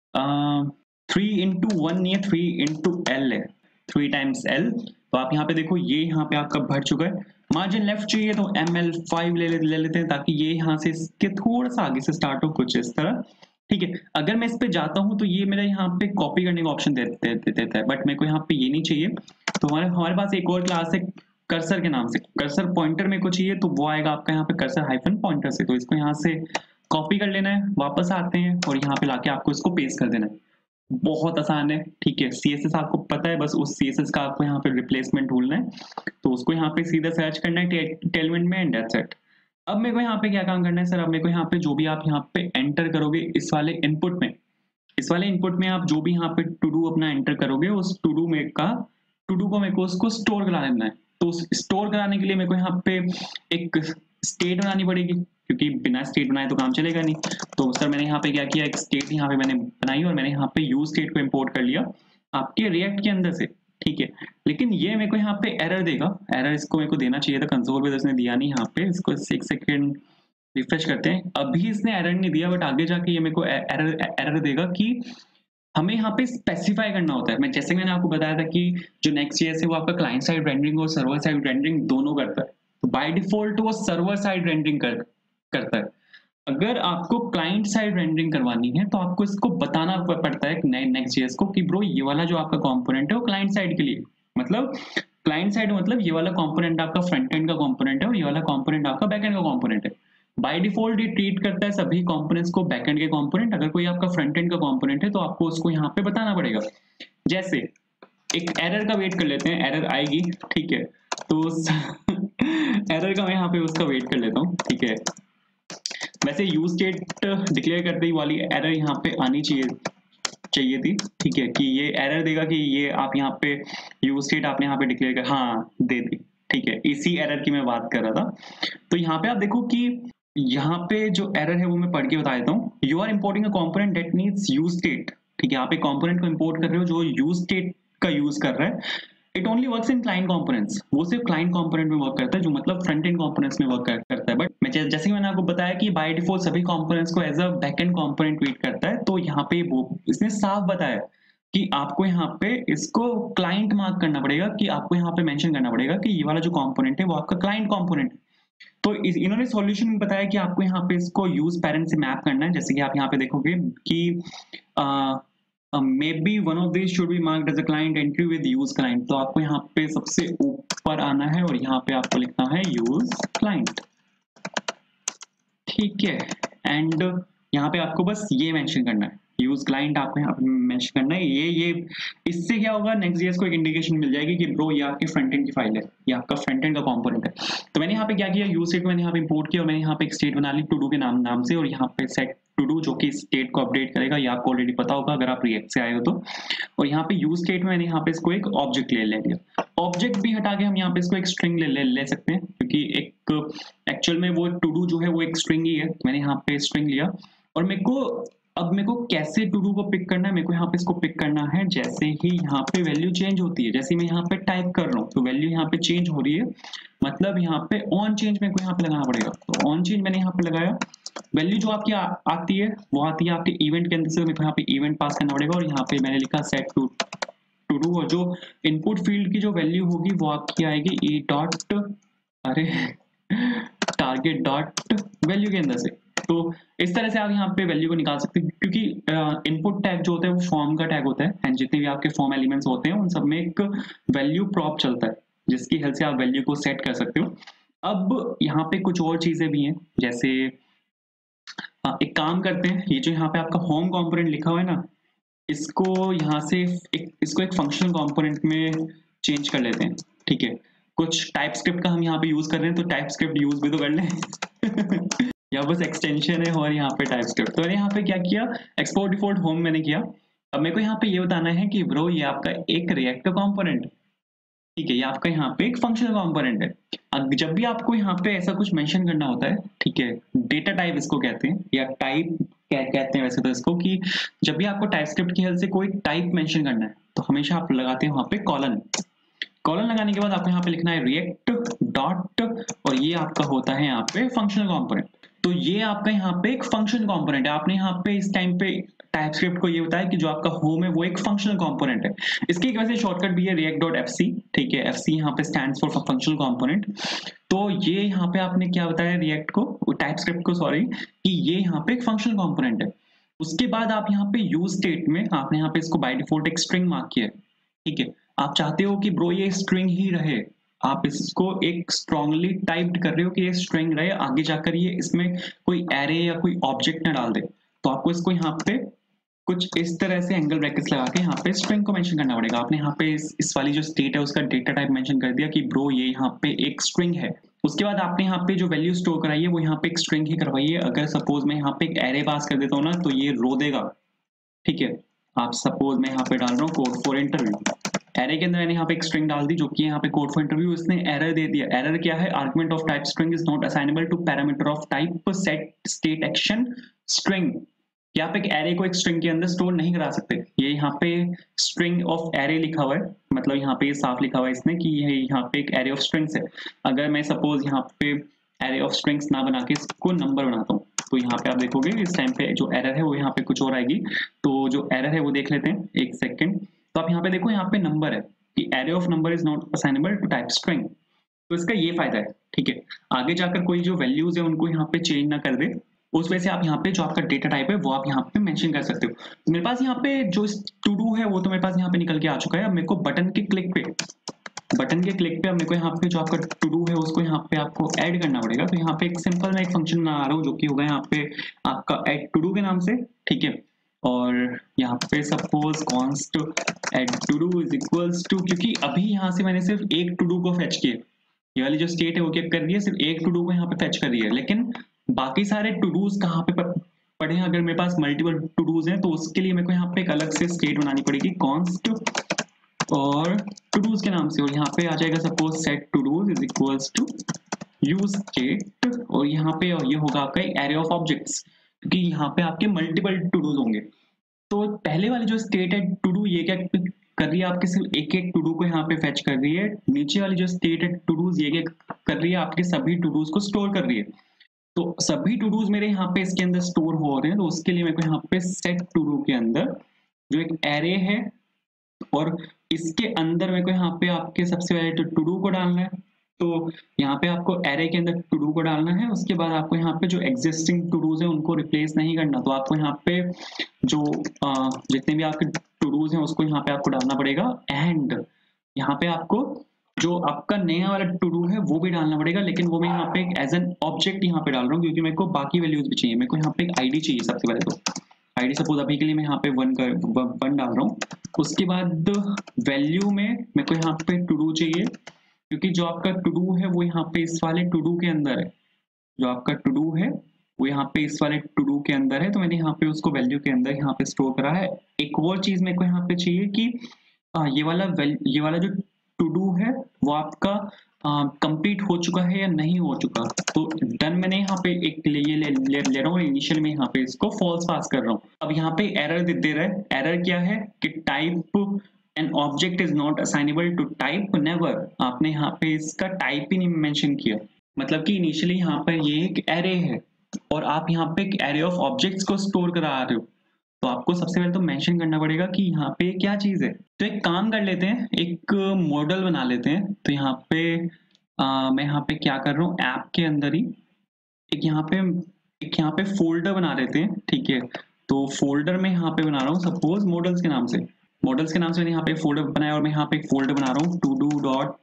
थ्री इंटू वन नहीं है, थ्री इंटू एल है, थ्री टाइम्स एल। तो आप यहाँ पे देखो ये यहाँ पे आपका भर चुका है। मार्जिन लेफ्ट चाहिए तो एम एल फाइव ले, ले लेते हैं, ताकि ये यहाँ से इसके थोड़ा सा आगे से स्टार्ट हो, कुछ इस तरह, ठीक है। अगर मैं इस पे जाता हूँ तो ये मेरा यहाँ पे कॉपी करने का ऑप्शन देता दे, दे, दे, है, बट मेरे को यहाँ पे ये नहीं चाहिए। तो हमारे हमारे पास एक और क्लास है कर्सर के नाम से, कर्सर पॉइंटर मेरे को चाहिए, तो वो आएगा आपका यहाँ पे कर्सर हाइफन पॉइंटर से। तो इसको यहाँ से कॉपी कर लेना है, वापस आते हैं और यहाँ पे लाके आपको इसको पेस्ट कर देना है। बहुत आसान है, ठीक है। सीएसएस आपको पता है, बस उस सीएसएस का आपको यहाँ पे रिप्लेसमेंट ढूंढना है, तो उसको यहाँ पे सीधा सर्च करना है टेलविन में, एंड दैट्स इट। अब मेरे को यहाँ पे क्या काम करना है सर? अब मेरे को यहाँ पे जो भी आप यहाँ पे एंटर करोगे इस वाले इनपुट में, इस वाले इनपुट में आप जो भी यहाँ पे टू डू अपना एंटर करोगे, उस टू डू में का टू डू को मेरे को उसको स्टोर करा लेना है। तो स्टोर कराने के लिए मेरे को यहाँ पे एक स्टेट बनानी पड़ेगी, क्योंकि बिना स्टेट बनाए तो काम चलेगा नहीं। तो सर मैंने यहाँ पे क्या किया, एक स्टेट यहाँ पे मैंने बनाई, और मैंने यहाँ पे यूज स्टेट को इंपोर्ट कर लिया आपके रिएक्ट के अंदर से, ठीक है। लेकिन ये मेरे को यहाँ पे एरर देगा, एरर इसको मेरे को देना चाहिए था कंसोल पे, इसने दिया नहीं। यहाँ पे इसको एक सेकेंड रिफ्रेश करते हैं, अभी इसने एरर नहीं दिया, बट आगे जाके ये मेरे को एरर एरर देगा कि हमें यहाँ पे स्पेसिफाई करना होता है। मैं जैसे मैंने आपको बताया था कि जो नेक्स्ट जेएस है वो आपका क्लाइंट साइड रेंडरिंग और सर्वर साइड रेंडरिंग दोनों करता है। तो बाय डिफॉल्ट वो सर्वर साइड रेंडरिंग कर, करता है। अगर आपको क्लाइंट साइड रेंडरिंग करवानी है तो आपको इसको बताना पड़ता है नेक्स्ट जेएस को कि ब्रो ये वाला जो आपका कंपोनेंट है वो क्लाइंट साइड के लिए, मतलब क्लाइंट साइड मतलब ये वाला कंपोनेंट आपका फ्रंट एंड का कंपोनेंट है और ये वाला कंपोनेंट आपका बैक एंड का कंपोनेंट है। बाय डिफॉल्ट ये ट्रीट करता है सभी कंपोनेंट्स को बैक एंड के कंपोनेंट। अगर कोई आपका फ्रंट एंड का कंपोनेंट है तो आपको उसको यहाँ पे बताना पड़ेगा। जैसे एक एरर का वेट कर लेते हैं, एरर आएगी, ठीक है। तो एरर का मैं यहाँ पे उसका वेट कर लेता हूँ, ठीक है। वैसे यूज स्टेट डिक्लेयर करते ही वाली एरर यहाँ पे आनी चाहिए चाहिए थी, ठीक है, कि ये एरर देगा कि ये आप यहाँ पे यूज स्टेट आपने यहाँ पे डिक्लेयर कर, हाँ दे दी, ठीक है। इसी एरर की मैं बात कर रहा था। तो यहाँ पे आप देखो कि यहाँ पे जो एरर है वो मैं पढ़ के बता देता हूँ। You are importing a component that needs use state, ठीक है। आप एक कंपोनेंट को इंपोर्ट कर रहे हो जो यूज स्टेट का यूज कर रहा है। It only works in client components, वो सिर्फ क्लाइंट कंपोनेंट में वर्क करता है, जो मतलब फ्रंट एंड कंपोनेंट्स में वर्क करता है। बट मैं जैसे कि मैंने आपको बताया कि बाय डिफॉल्ट सभी कंपोनेंट्स को as a back end component treat करता है। तो यहाँ पे वो इसने साफ बताया कि आपको यहाँ पे इसको क्लाइंट मार्क करना पड़ेगा, कि आपको यहाँ पे मेंशन करना पड़ेगा कि ये वाला जो कंपोनेंट है वो आपका क्लाइंट कंपोनेंट है। तो इन्होंने सॉल्यूशन में बताया कि आपको यहाँ पे इसको यूज पैरेंट से मैप करना है। जैसे कि आप यहाँ पे देखोगे कि may be one of this should be marked as a client entry with use client. तो आपको यहाँ पे सबसे ऊपर आना है और यहाँ पे आपको लिखना है यूज क्लाइंट, ठीक है। एंड यहाँ पे आपको बस ये मेंशन करना है, यूज क्लाइंट आपको यहाँ पे मेंशन करना है। ये ये इससे क्या होगा, नेक्स्ट.जेएस को एक इंडिकेशन मिल जाएगी कि ब्रो ये आपके फ्रंट एंड की फाइल है, ये आपका फ्रंट एंड का कंपोनेंट है। तो मैंने यहाँ पे क्या किया, यूज स्टेट मैंने यहाँ पे इंपोर्ट किया और मैंने यहाँ पे एक स्टेट बना ली टू डू के नाम नाम से, और यहाँ पे सेट टू डू जो कि स्टेट को अपडेट करेगा, ये आपको ऑलरेडी पता होगा अगर आप रिएक्ट से आए हो तो। और यहाँ पे यूज स्टेट में मैंने यहाँ पे इसको एक ऑब्जेक्ट ले लिया। ऑब्जेक्ट भी हटा के हम यहाँ पे इसको एक स्ट्रिंग ले ले, ले सकते हैं, क्योंकि एक एक्चुअल में वो टू डू जो है वो एक स्ट्रिंग ही है। मैंने यहाँ पे स्ट्रिंग लिया और मेरे को अब मेरे को कैसे टू डू को पिक करना है, मेरे को यहाँ पे इसको पिक करना है जैसे ही यहाँ पे वैल्यू चेंज होती है। जैसे मैं यहाँ पे टाइप कर रहा हूँ तो वैल्यू यहाँ पे चेंज हो रही है, मतलब यहाँ पे ऑन चेंज मेरे को यहाँ पे लगाना पड़ेगा। तो ऑन चेंज मैंने यहाँ पे लगाया, वैल्यू जो आपकी आ, आती है वो आती है आपके इवेंट के अंदर से, मेरे को यहाँ पे इवेंट पास करना पड़ेगा। और यहाँ पे मैंने लिखा सेट टू टू डू, और जो इनपुट फील्ड की जो वैल्यू होगी वो आपकी आएगी ई डॉट अरे टारगेट डॉट वैल्यू के अंदर से। तो इस तरह से आप यहाँ पे वैल्यू को निकाल सकते हैं, क्योंकि इनपुट टैग जो होता है वो फॉर्म का टैग होता है, एंड जितने भी आपके फॉर्म एलिमेंट्स होते हैं उन सब में एक वैल्यू प्रॉप चलता है जिसकी हेल्प से आप वैल्यू को सेट कर सकते हो। अब यहाँ पे कुछ और चीजें भी हैं, जैसे आ, एक काम करते हैं, ये जो यहाँ पे आपका होम कंपोनेंट लिखा हुआ है ना, इसको यहाँ से एक इसको एक फंक्शनल कंपोनेंट में चेंज कर लेते हैं। ठीक है, कुछ टाइप स्क्रिप्ट का हम यहाँ पे यूज कर रहे हैं, तो टाइप स्क्रिप्ट यूज भी तो कर लें या बस एक्सटेंशन है और यहाँ पे टाइप स्क्रिप्ट। तो मैंने यहाँ पे क्या किया, एक्सपोर्ट डिफॉल्ट होम मैंने किया। अब मेरे को यहाँ पे ये बताना है कि ब्रो ये आपका एक रिएक्ट कंपोनेंट, ठीक है, ये आपका यहाँ पे एक फंक्शनल कंपोनेंट है। अब जब भी आपको यहाँ पे ऐसा कुछ मेंशन करना होता है, ठीक है, डेटा टाइप इसको कहते हैं, या टाइप क्या कहते हैं वैसे तो इसको, कि जब भी आपको टाइप स्क्रिप्ट की हेल्प से कोई टाइप मेंशन करना है तो हमेशा आप लगाते हैं वहाँ पे कॉलन। कॉलन लगाने के बाद आपको यहाँ पे लिखना है रिएक्ट डॉट, और ये आपका होता है यहाँ पे फंक्शनल कंपोनेंट। तो ये आपका यहाँ पे एक फंक्शन कंपोनेंट है। आपने यहाँ पे इस टाइम पे टाइपस्क्रिप्ट को ये बताया कि जो आपका होम है वो एक फंक्शनल कंपोनेंट है। इसकी एक वैसे शॉर्टकट भी है react डॉट एफ सी, ठीक है, एफसी यहाँ पे स्टैंड्स फॉर फंक्शनल कंपोनेंट। तो ये यहाँ पे आपने क्या बताया रिएक्ट को, टाइपस्क्रिप्ट को सॉरी, कि ये यहाँ पे एक फंक्शनल कंपोनेंट है। उसके बाद आप यहाँ पे यूज स्टेट में आपने यहाँ पे इसको बाय डिफॉल्ट एक स्ट्रिंग मार्क किया है, ठीक है। आप चाहते हो कि ब्रो ये स्ट्रिंग ही रहे, आप इसको एक स्ट्रांगली टाइप्ड कर रहे हो कि ये स्ट्रिंग रहे, आगे जाकर ये इसमें कोई एरे या कोई ऑब्जेक्ट ना डाल दे, तो आपको इसको यहाँ पे कुछ इस तरह से एंगल ब्रैकेट्स लगा के यहाँ पे स्ट्रिंग को मेंशन करना पड़ेगा। आपने यहाँ पे इस, इस वाली जो स्टेट है उसका डेटा टाइप मेंशन कर दिया कि ब्रो ये यहाँ पे एक स्ट्रिंग है। उसके बाद आपने यहाँ पे जो वैल्यू स्टोर कराई है वो यहाँ पे एक स्ट्रिंग ही करवाई है। अगर सपोज मैं यहाँ पे एक एरे पास कर देता हूँ ना, तो ये रो देगा, ठीक है। आप सपोज मैं यहाँ पे डाल रहा हूँ कोड फॉर इंटरव्यू, एरे के अंदर मैंने यहाँ पे एक स्ट्रिंग डाल दी जो कि यहाँ पे कोड फॉर इंटरव्यू, इसने एरर दे दिया। एरर क्या है, argument of type string is not assignable to parameter of type set state action string. कि आप एक एरे को एक स्ट्रिंग के अंदर स्टोर नहीं करा सकते। ये यहाँ पे स्ट्रिंग ऑफ एरे लिखा हुआ है, मतलब यहाँ पे साफ लिखा हुआ है इसने कि ये यहाँ पे एक एरे ऑफ स्ट्रिंग्स है। अगर मैं सपोज यहाँ पे एरे ऑफ स्ट्रिंग्स ना बना के इसको नंबर बनाता हूँ, तो यहाँ पे आप देखोगे इस टाइम पे जो एरर है वो यहाँ पे कुछ और आएगी। तो जो एरर है वो देख लेते हैं एक सेकेंड। तो आप यहाँ पे देखो, यहाँ पे नंबर है कि array of number is not assignable to type string. तो इसका ये फायदा है, ठीक है। आगे जाकर कोई जो वैल्यूज है उनको यहाँ पे चेंज ना कर दे, उस वजह से आप यहाँ पे जो आपका डेटा टाइप है वो आप यहाँ पे मेंशन कर सकते हो। तो मेरे पास यहाँ पे जो टू डू है वो तो मेरे पास यहाँ पे निकल के आ चुका है। अब मेरे को बटन के क्लिक पे बटन के क्लिक पे अब मेरे को यहाँ पे जो आपका टू डू है उसको यहाँ पे आपको ऐड करना पड़ेगा। तो यहाँ पे एक सिंपल मैं एक फंक्शन बना रहा हूँ जो कि होगा यहाँ पे आपका ऐड टू डू के नाम से, ठीक है। और यहाँ पे suppose const add to do is equals to, क्योंकि अभी यहाँ से मैंने सिर्फ एक टू डू को फेच किया, ये वाली जो स्टेट है वो क्या कर रही है, सिर्फ एक टू डू को यहाँ पे फेच कर रही है, लेकिन बाकी सारे टू डूज कहाँ पे पड़े हैं। अगर मेरे पास मल्टीपल टू डूज हैं तो उसके लिए मेरे को यहाँ पे एक अलग से स्टेट बनानी पड़ेगी कॉन्स्ट और टू डूज के नाम से, और यहाँ पे आ जाएगा suppose set to dos is equals to use state, और यहाँ पे ये होगा आपका एरे ऑफ ऑब्जेक्ट्स, क्योंकि यहाँ पे आपके मल्टीपल टू डूज होंगे। तो पहले वाली जो स्टेट है टू डू, ये क्या कर रही है, आपके सिर्फ एक एक टू डू को यहाँ पे फेच कर रही है। नीचे वाली जो स्टेट है टू डूज, ये क्या कर रही है, आपके सभी टू डूज को स्टोर कर रही है। तो सभी टू डूज मेरे यहाँ पे इसके अंदर स्टोर हो रहे हैं, तो उसके लिए मेरे को यहाँ पे सेट टू डू के अंदर जो एक एरे है और इसके अंदर मेरे को यहाँ पे आपके सबसे पहले तो टू डू को डालना है। तो यहाँ पे आपको एरे के अंदर टू डू को डालना है, उसके बाद आपको यहाँ पे जो एग्जिस्टिंग टू डूज है उनको रिप्लेस नहीं करना। तो आपको यहाँ पे जो आ, जितने भी आपके टू डूज हैं उसको यहाँ पे आपको डालना पड़ेगा, एंड यहाँ पे आपको जो आपका नया वाला टू डू है वो भी डालना पड़ेगा, लेकिन वो मैं यहाँ पे एज एन ऑब्जेक्ट यहाँ पे डाल रहा हूँ क्योंकि मेरे को बाकी वैल्यूज भी चाहिए। मेरे को यहाँ पे एक आईडी चाहिए सबसे पहले, तो आईडी सपोज अभी के लिए मैं यहाँ पे वन कर वन डाल रहा हूँ। उसके बाद वैल्यू में मेरे को यहाँ पे टू डू चाहिए, क्योंकि जो आपका टू डू है वो यहाँ पे इस वाले टू डू के अंदर है। जो आपका टू डू है वो यहाँ पे इस वाले टू डू के अंदर है, तो मैंने यहाँ पे उसको वैल्यू के अंदर यहाँ पे स्टोर करा है। एक और चीज मेरे को यहाँ पे चाहिए कि आ, ये वाला ये वाला जो टू डू है वो आपका कंप्लीट हो चुका है या नहीं हो चुका। तो डन मैंने यहाँ पे एक ले, ये ले, ले, ले रहा हूँ इनिशियल में, यहाँ पे इसको फॉल्स पास कर रहा हूँ। अब यहाँ पे एरर दे, दे रहा है। एरर क्या है कि type an object is not assignable to type never. आपने यहाँ पे इसका टाइप ही नहीं मेंशन किया, मतलब कि इनिशियली यहाँ पर ये एक एरे है और आप यहाँ पे एक एरे ऑफ ऑब्जेक्ट्स को स्टोर करा रहे हो, तो आपको सबसे पहले तो मेंशन करना पड़ेगा कि यहाँ पे क्या चीज है। तो एक काम कर लेते हैं, एक मॉडल बना लेते हैं। तो यहाँ पे आ, मैं यहाँ पे क्या कर रहा हूँ, ऐप के अंदर ही एक यहाँ पे एक यहाँ पे फोल्डर बना लेते हैं, ठीक है। तो फोल्डर में यहाँ पे बना रहा हूँ सपोज मॉडल्स के नाम से। मॉडल्स के नाम से मैंने यहाँ पे फोल्डर बनाया और मैं यहाँ पे एक फोल्डर बना रहा हूँ to do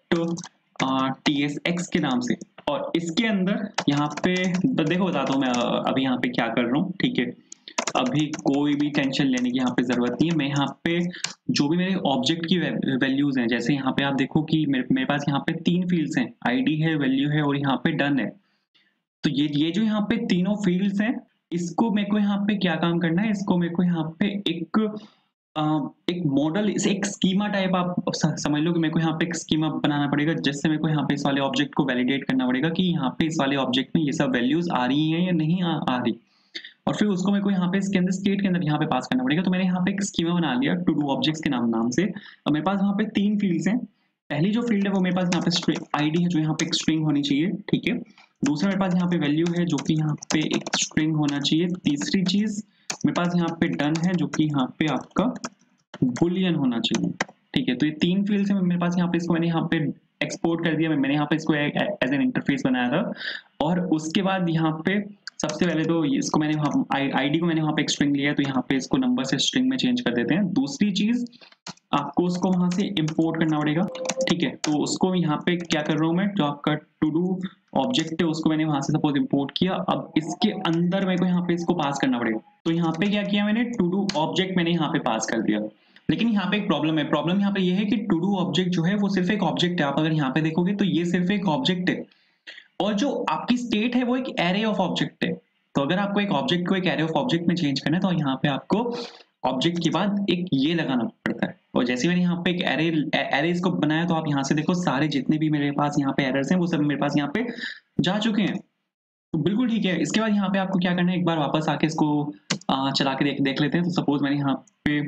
dot T S X के नाम से। और इसके अंदर यहाँ पे देखो बताता हूँ मैं अभी यहाँ पे क्या कर रहा हूँ, ठीक है। अभी कोई भी टेंशन लेने की यहाँ पे जरूरत नहीं है। मैं यहाँ पे जो भी मेरे ऑब्जेक्ट की वैल्यूज हैं, जैसे यहाँ पे आप देखो कि मेरे, मेरे पास यहाँ पे तीन फील्ड्स हैं, आईडी है, वैल्यू है और यहाँ पे डन है। तो ये ये जो यहाँ पे तीनों फील्ड्स हैं, इसको मेरे को यहाँ पे क्या काम करना है, इसको मेरे को यहाँ पे एक आ, एक मॉडल, एक स्कीमा टाइप आप समझ लो कि मेरे को यहाँ पे एक स्कीमा बनाना पड़ेगा, जिससे मेरे को यहाँ पे इस वाले ऑब्जेक्ट को वैलिडेट करना पड़ेगा कि यहाँ पे इस वाले ऑब्जेक्ट में ये सब वैल्यूज आ रही हैं या नहीं आ, आ रही। और फिर उसको मेरे को यहाँ पे इसके अंदर स्टेट के अंदर यहाँ पे पास करना पड़ेगा। तो मैंने यहाँ पे एक स्कीमा बना लिया टू डू ऑब्जेक्ट्स के नाम नाम से। और मेरे पास यहाँ पे तीन फील्ड्स हैं। पहली जो फील्ड है वो मेरे पास यहाँ पे आईडी है, जो यहाँ पे एक स्ट्रिंग होनी चाहिए, ठीक है। दूसरा मेरे पास यहाँ पे वैल्यू है, जो कि यहाँ पे एक स्ट्रिंग होना चाहिए। तीसरी चीज मेरे पास यहाँ पे डन है, जो कि यहाँ पे आपका बुलियन होना चाहिए, ठीक है। तो ये तीन फील्ड्स हैं मेरे पास यहाँ पे। इसको मैंने यहाँ पे एक्सपोर्ट कर दिया, मैंने यहाँ पे इसको एज एन इंटरफेस बनाया था। और उसके बाद यहाँ पे सबसे पहले तो इसको मैंने आईडी को मैंने वहां पे एक स्ट्रिंग लिया है, तो यहाँ पे इसको नंबर से स्ट्रिंग में चेंज कर देते हैं। दूसरी चीज आपको उसको वहां से इंपोर्ट करना पड़ेगा, ठीक है। तो उसको यहाँ पे क्या कर रहा हूँ मैं, जो आपका टू डू ऑब्जेक्ट है उसको मैंने वहां से सपोज इंपोर्ट किया। अब इसके अंदर मेरे को यहाँ पे इसको पास करना पड़ेगा। तो यहाँ पे क्या किया मैंने, टू डू ऑब्जेक्ट मैंने यहाँ पे पास कर दिया। लेकिन यहाँ पे एक प्रॉब्लम है। प्रॉब्लम यहाँ पे ये है कि टू डू ऑब्जेक्ट जो है वो सिर्फ एक ऑब्जेक्ट है। आप अगर यहाँ पे देखोगे तो ये सिर्फ एक ऑब्जेक्ट है, और जो आपकी स्टेट है वो एक एरे ऑफ ऑब्जेक्ट है। तो अगर आपको एक ऑब्जेक्ट को एक एरे ऑफ ऑब्जेक्ट में चेंज करना है, तो यहाँ पे आपको ऑब्जेक्ट के बाद एक ये लगाना पड़ता है। और जैसे मैंने यहाँ पे एक एरे एरे इसको बनाया, तो आप यहाँ से देखो सारे जितने भी मेरे पास यहाँ पे एरर्स हैं वो सब मेरे पास यहाँ पे जा चुके हैं। तो बिल्कुल ठीक है। इसके बाद यहाँ पे आपको क्या करना है, एक बार वापस आके इसको आ, चला के देख देख लेते हैं। तो सपोज मैंने यहाँ पे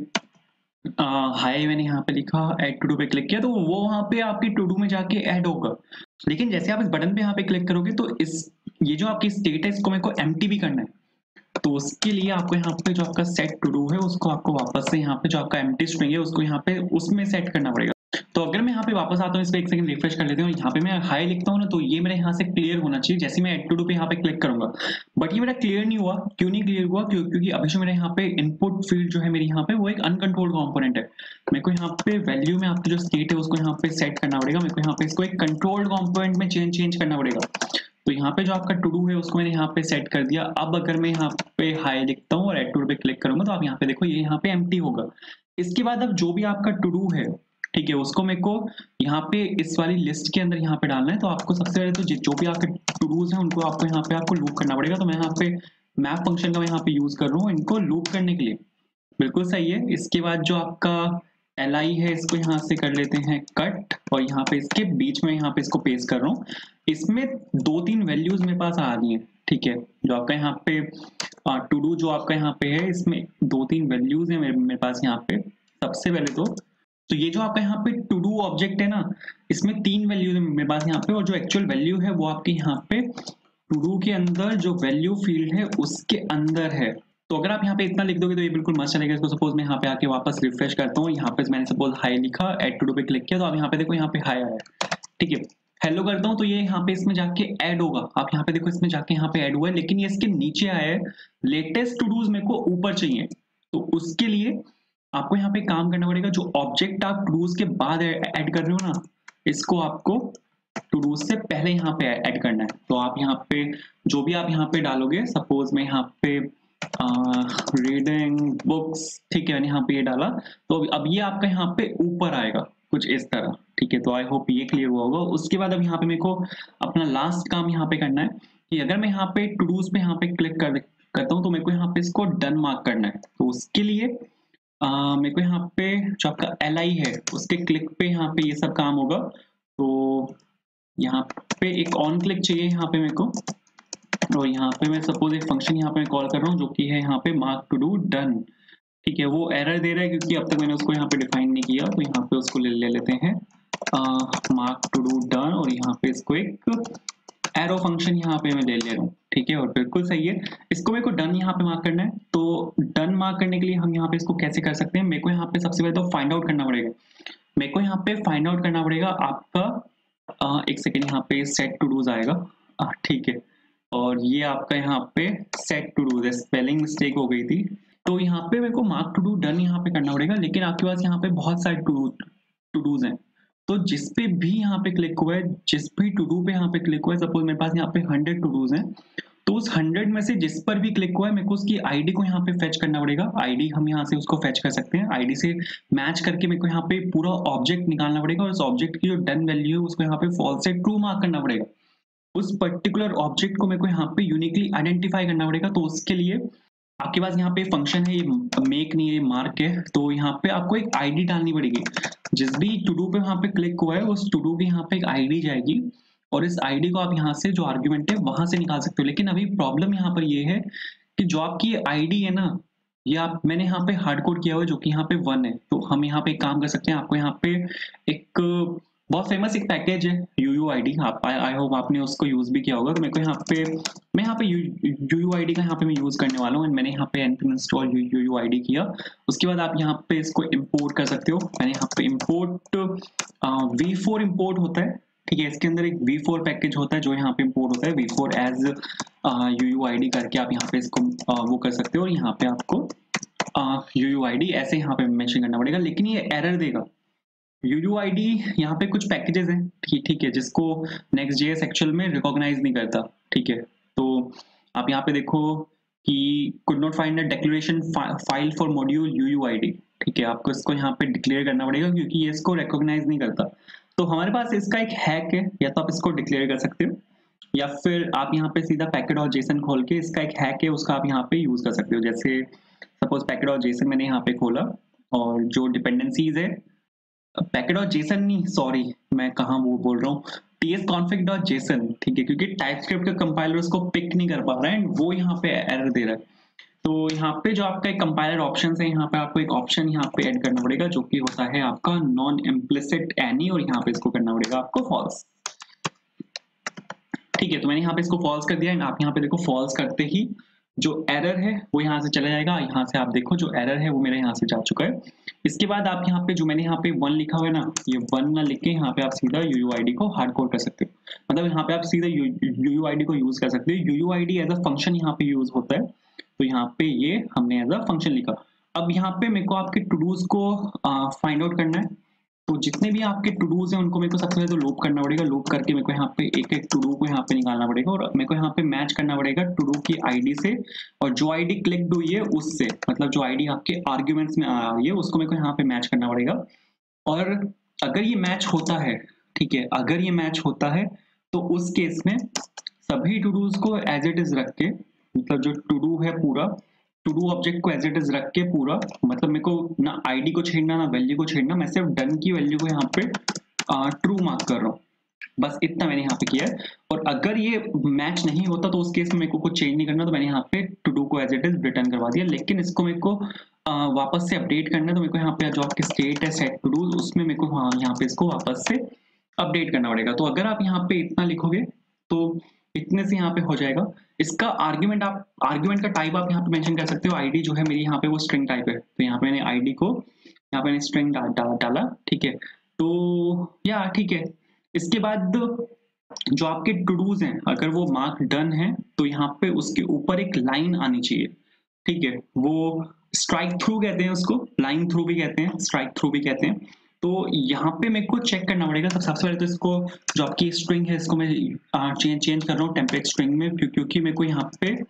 हाई मैंने यहाँ पे लिखा, ऐड टू डू पे क्लिक किया, तो वो वहाँ पे आपकी टू डू में जाके ऐड होगा। लेकिन जैसे आप इस बटन पे यहाँ पे क्लिक करोगे तो इस ये जो आपकी स्टेट है इसको मेरे को एम्प्टी भी करना है। तो उसके लिए आपको यहाँ पे जो आपका सेट टू डू है उसको आपको वापस से यहाँ पे जो आपका एम्प्टी स्ट्रिंग है उसको यहाँ पे उसमें सेट करना पड़ेगा। तो अगर मैं यहाँ पे वापस आता हूँ, इस पे एक सेकंड रिफ्रेश कर लेते हैं, यहाँ पे मैं हाई लिखता हूँ ना, तो ये मेरे यहाँ से क्लियर होना चाहिए जैसे मैं एड टू डू पे यहाँ पे क्लिक करूंगा। बट ये मेरा क्लियर नहीं हुआ। क्यों नहीं क्लियर हुआ? क्यों? क्योंकि अभी जो मेरे यहाँ पे इनपुट फील्ड जो है मेरी यहाँ पे वो एक अनकंट्रोल्ड कंपोनेंट है। मेरे को यहाँ पे वैल्यू में आपकी जो स्टेट है उसको यहाँ पे सेट करना पड़ेगा। मेरे को यहाँ पे इसको एक कंट्रोल्ड कंपोनेंट में चेंज चेंज करना पड़ेगा। तो यहाँ पे जो आपका टू डू है उसको मैंने यहाँ पे सेट कर दिया। अब अगर मैं यहाँ पे हाई लिखता हूँ और एड टू डू पे क्लिक करूंगा तो आप यहाँ पे देखो ये यहाँ पे एम्प्टी होगा। इसके बाद अब जो भी आपका टू डू है, ठीक है, उसको मेरे को यहाँ पे इस वाली लिस्ट के अंदर यहाँ पे डालना है। तो आपको सबसे पहले तो जो भी आपके टू डूज हैं उनको आपको यहाँ पे आपको लूप करना पड़ेगा। तो मैं यहाँ पे मैप फंक्शन का मैं यहाँ पे यूज कर रहा हूँ इनको लूप करने के लिए। बिल्कुल सही है। इसके बाद जो आपका एल आई है इसको यहाँ से कर लेते हैं कट, और यहाँ पे इसके बीच में यहाँ पे इसको पेस्ट कर रहा हूँ। इसमें दो तीन वैल्यूज मेरे पास आ रही है, ठीक है। जो आपका यहाँ पे टू डू जो आपका यहाँ पे है इसमें दो तीन वैल्यूज है मेरे, मेरे पास यहाँ पे। सबसे पहले तो तो ये जो आपका यहाँ पे टू डू ऑब्जेक्ट है ना, इसमें तीन वैल्यूज है मेरे पास यहाँ पे, और जो एक्चुअल वैल्यू है वो आपके यहाँ पे टू डू के अंदर जो वैल्यू फील्ड है उसके अंदर है। तो अगर आप यहाँ पे इतना लिख दोगे तो ये बिल्कुल मस्त चलेगा। इसको सपोज मैं यहाँ पे आके वापस रिफ्रेश करता हूँ, यहाँ पे मैंने सपोज हाई लिखा, एड टू डू पे क्लिक किया, तो आप यहाँ पे देखो यहाँ पे हाई आया, ठीक है। हेलो करता हूँ तो ये यहाँ पे इसमें जाके ऐड होगा। आप यहाँ पे देखो इसमें जाके यहाँ पे ऐड हुआ है, लेकिन ये इसके नीचे आया है। लेटेस्ट टू डूज मेरे को ऊपर चाहिए, तो उसके लिए आपको यहाँ पे काम करना पड़ेगा। जो ऑब्जेक्ट आप टू डूज के बाद ऐड कर रहे हो ना, इसको आपको टू डूज से पहले यहाँ पे ऐड करना है। तो आप यहाँ पे जो भी आप यहाँ पे डालोगे, सपोज मैं यहाँ पे रीडिंग बुक्स, ठीक है, मैंने यहाँ पे ये डाला। तो अब ये आपका यहाँ पे ऊपर आएगा कुछ इस तरह, ठीक है। तो आई होप ये क्लियर हुआ होगा। उसके बाद अब यहाँ पे मेरे को अपना लास्ट काम यहाँ पे करना है कि अगर मैं यहाँ पे टू डूज पे यहाँ पे क्लिक कर करता हूँ तो मेरे को यहाँ पे इसको डन मार्क करना है। तो उसके लिए आ, मेरे को यहाँ पे जो आपका एल आई है उसके क्लिक पे यहाँ पे ये सब काम होगा। तो यहाँ पे एक ऑन क्लिक चाहिए यहाँ पे मेरे को, और यहाँ पे मैं सपोज एक फंक्शन यहाँ पे कॉल कर रहा हूँ जो कि है यहाँ पे मार्क टू डू डन, ठीक है। वो एरर दे रहा है क्योंकि अब तक मैंने उसको यहाँ पे डिफाइन नहीं किया। तो यहाँ पे उसको ले, ले लेते हैं मार्क टू डू डन, और यहाँ पे इसको एक एरो फंक्शन यहाँ पे मैं ले ले रहा हूँ, ठीक है। और बिल्कुल सही है, इसको मेरे को डन यहाँ पे मार्क करना है। तो डन मार्क करने के लिए हम यहाँ पे इसको कैसे कर सकते हैं, मेरे को यहाँ पे सबसे पहले तो फाइंड आउट करना पड़ेगा। मेरे को यहाँ पे फाइंड आउट करना पड़ेगा आपका आ, एक सेकेंड, यहाँ पे सेट टू डूज आएगा, ठीक है। और ये आपका यहाँ पे set to do, spelling mistake हो गई थी। तो यहाँ पे मेरे को मार्क टू डू डन यहाँ पे करना पड़ेगा, लेकिन आपके पास यहाँ पे बहुत सारे टू टू डूज हैं। तो जिस पे भी यहाँ पे क्लिक हुआ है, जिस भी टू डू पे यहाँ पे क्लिक हुआ है, सपोज मेरे पास यहाँ पे हंड्रेड टू डूज हैं, तो उस हंड्रेड में से जिस पर भी क्लिक हुआ है मेरे को उसकी आईडी को यहाँ पे फेच करना पड़ेगा। आईडी हम यहाँ से उसको फेच कर सकते हैं, आईडी से मैच करके मेरे को यहाँ पे पूरा ऑब्जेक्ट निकालना पड़ेगा, और उस ऑब्जेक्ट की जो डन वैल्यू है उसको यहाँ पे फॉल्स से ट्रू मार्क करना पड़ेगा। उस पर्टिकुलर ऑब्जेक्ट को मेरे को यहाँ पे यूनिकली आइडेंटिफाई करना पड़ेगा। तो उसके लिए आपके पास यहाँ पे फंक्शन है, ये मेक नहीं है, मार्क है। तो यहाँ पे आपको एक आईडी डालनी पड़ेगी। जिस भी टू डू पे यहाँ पे क्लिक हुआ है उस टू डू की यहाँ पे एक आईडी जाएगी, और इस आईडी को आप यहाँ से जो आर्ग्यूमेंट है वहां से निकाल सकते हो। लेकिन अभी प्रॉब्लम यहाँ पर ये है कि जो आपकी आईडी है ना, ये आप मैंने यहाँ पे हार्ड कोड किया हुआ है जो कि यहाँ पे वन है। तो हम यहाँ पे एक काम कर सकते हैं, आपको यहाँ पे एक बहुत फेमस एक पैकेज है यू यू आई डी, आप आई होप आपने उसको यूज भी किया होगा। तो मेरे को यहाँ पे मैं यहाँ पे यू यू आई डी का यहाँ पे मैं यूज करने वाला हूँ। मैंने यहाँ पे npm install U U I D किया। उसके बाद आप यहाँ पे इसको इंपोर्ट कर सकते हो। मैंने यहाँ पे इंपोर्ट वी फोर इंपोर्ट होता है, ठीक है। इसके अंदर एक वी फोर पैकेज होता है जो यहाँ पे इंपोर्ट होता है, V four as U U I D करके आप यहाँ पे इसको uh, वो कर सकते हो। और यहाँ पे आपको यू यू आई डी ऐसे यहाँ पे मेंशन करना पड़ेगा, लेकिन ये एरर देगा। यू यू आई डी यहाँ पे कुछ पैकेजेस हैं, ठीक ठीक है, जिसको नेक्स्ट जेएस एक्चुअल में रिकॉग्नाइज नहीं करता, ठीक है। तो आप यहाँ पे देखो कि could not find a declaration file for module U U I D, ठीक है। आपको इसको यहाँ पे डिक्लेयर करना पड़ेगा क्योंकि ये इसको रिकॉग्नाइज नहीं करता। तो हमारे पास इसका एक हैक है, या तो आप इसको डिक्लेयर कर सकते हो, या फिर आप यहाँ पे सीधा पैकेट और जेसन खोल के इसका एक हैक है उसका आप यहाँ पे यूज कर सकते हो। जैसे सपोज पैकेट और जेसन मैंने यहाँ पे खोला, और जो डिपेंडेंसीज है पैकेट और जेसन नहीं, सॉरी मैं कहाँ वो बोल रहा हूँ, tsconfig डॉट जेसन, ठीक है, क्योंकि टाइपस्क्रिप्ट का कंपाइलर उसको पिक नहीं कर पा रहा है, वो यहाँ पे एरर दे रहा है। तो यहाँ पे जो आपका एक कंपाइलर ऑप्शन है, यहाँ पे आपको एक ऑप्शन यहाँ पे ऐड करना पड़ेगा जो कि होता है आपका नॉन इम्प्लिसिट एनी, और यहाँ पे इसको करना पड़ेगा आपको फॉल्स, ठीक है। तो मैंने यहाँ पे इसको फॉल्स कर दिया है। आप यहाँ पे देखो फॉल्स करते ही जो एरर है वो यहाँ से चला जाएगा। यहाँ से आप देखो जो एरर है वो मेरे यहाँ से जा चुका है। इसके बाद आप यहाँ पे जो मैंने यहाँ पे वन लिखा हुआ है ना, ये वन ना लिख के यहाँ पे आप सीधा यू यू आई डी को हार्ड कोड कर सकते हो। मतलब यहाँ पे आप सीधा यू यू आई डी को यूज कर सकते हो। U U I D as a function यहाँ पे यूज होता है। तो यहाँ पे ये हमने एज अ फंक्शन लिखा। अब यहाँ पे मेरे को आपके टू डूज को फाइंड आउट करना है। तो जितने भी आपके टू डूज हैं उनको मेरे को सबसे पहले तो लूप करना पड़ेगा। लूप करके मेरे को यहाँ पे एक एक टू डू को यहाँ पे निकालना पड़ेगा, और मेरे को यहाँ पे मैच करना पड़ेगा टू डू की आईडी से, और जो आईडी क्लिक्ड हुई है उससे, मतलब जो आईडी आपके आर्ग्यूमेंट्स में आ रही है उसको मेरे को यहाँ पे मैच करना पड़ेगा। और अगर ये मैच होता है, ठीक है, अगर ये मैच होता है तो उस केस में सभी टू डूज को एज इट इज रख के, मतलब जो टू डू है पूरा टू डू ऑब्जेक्ट को एज इट इज रख के पूरा, मतलब मेरे को ना आईडी को छेड़ना ना वैल्यू को छेड़ना, मैं सिर्फ डन की वैल्यू को यहाँ पे ट्रू मार्क कर रहा हूँ। बस इतना मैंने यहाँ पे किया है। और अगर ये मैच नहीं होता तो उस केस में मेरे को कुछ चेंज नहीं करना, तो मैंने यहाँ पे टू डू को एज इट इज रिटर्न करवा दिया। लेकिन इसको मेरे को आ, वापस से अपडेट करना है, तो मेरे को यहाँ पे जो आपकी स्टेट है सेट टू डू, उसमें मेरे को हाँ यहाँ पे इसको वापस से अपडेट करना पड़ेगा। तो अगर आप यहाँ पे इतना लिखोगे तो इतने से यहाँ पे हो जाएगा। इसका आर्ग्यूमेंट आप आर्ग्यूमेंट का टाइप आप यहाँ पे मेंशन कर सकते हो। आईडी जो है मेरी यहाँ पे वो स्ट्रिंग टाइप है, तो यहाँ पे मैंने आईडी को यहाँ पे मैंने स्ट्रिंग डा, डा, डाला, ठीक है। तो या ठीक है। इसके बाद जो आपके टू डूज हैं अगर वो मार्क डन है तो यहाँ पे उसके ऊपर एक लाइन आनी चाहिए, ठीक है। वो स्ट्राइक थ्रू कहते हैं उसको, लाइन थ्रू भी कहते हैं, स्ट्राइक थ्रू भी कहते हैं। तो यहाँ पे मेरे को चेक करना पड़ेगा। तो सबसे पहले तो इसको जो आपकी स्ट्रिंग है इसको मैं चेंज चेंज कर रहा हूँ टेम्पलेट स्ट्रिंग में, क्योंकि मेरे को यहाँ पे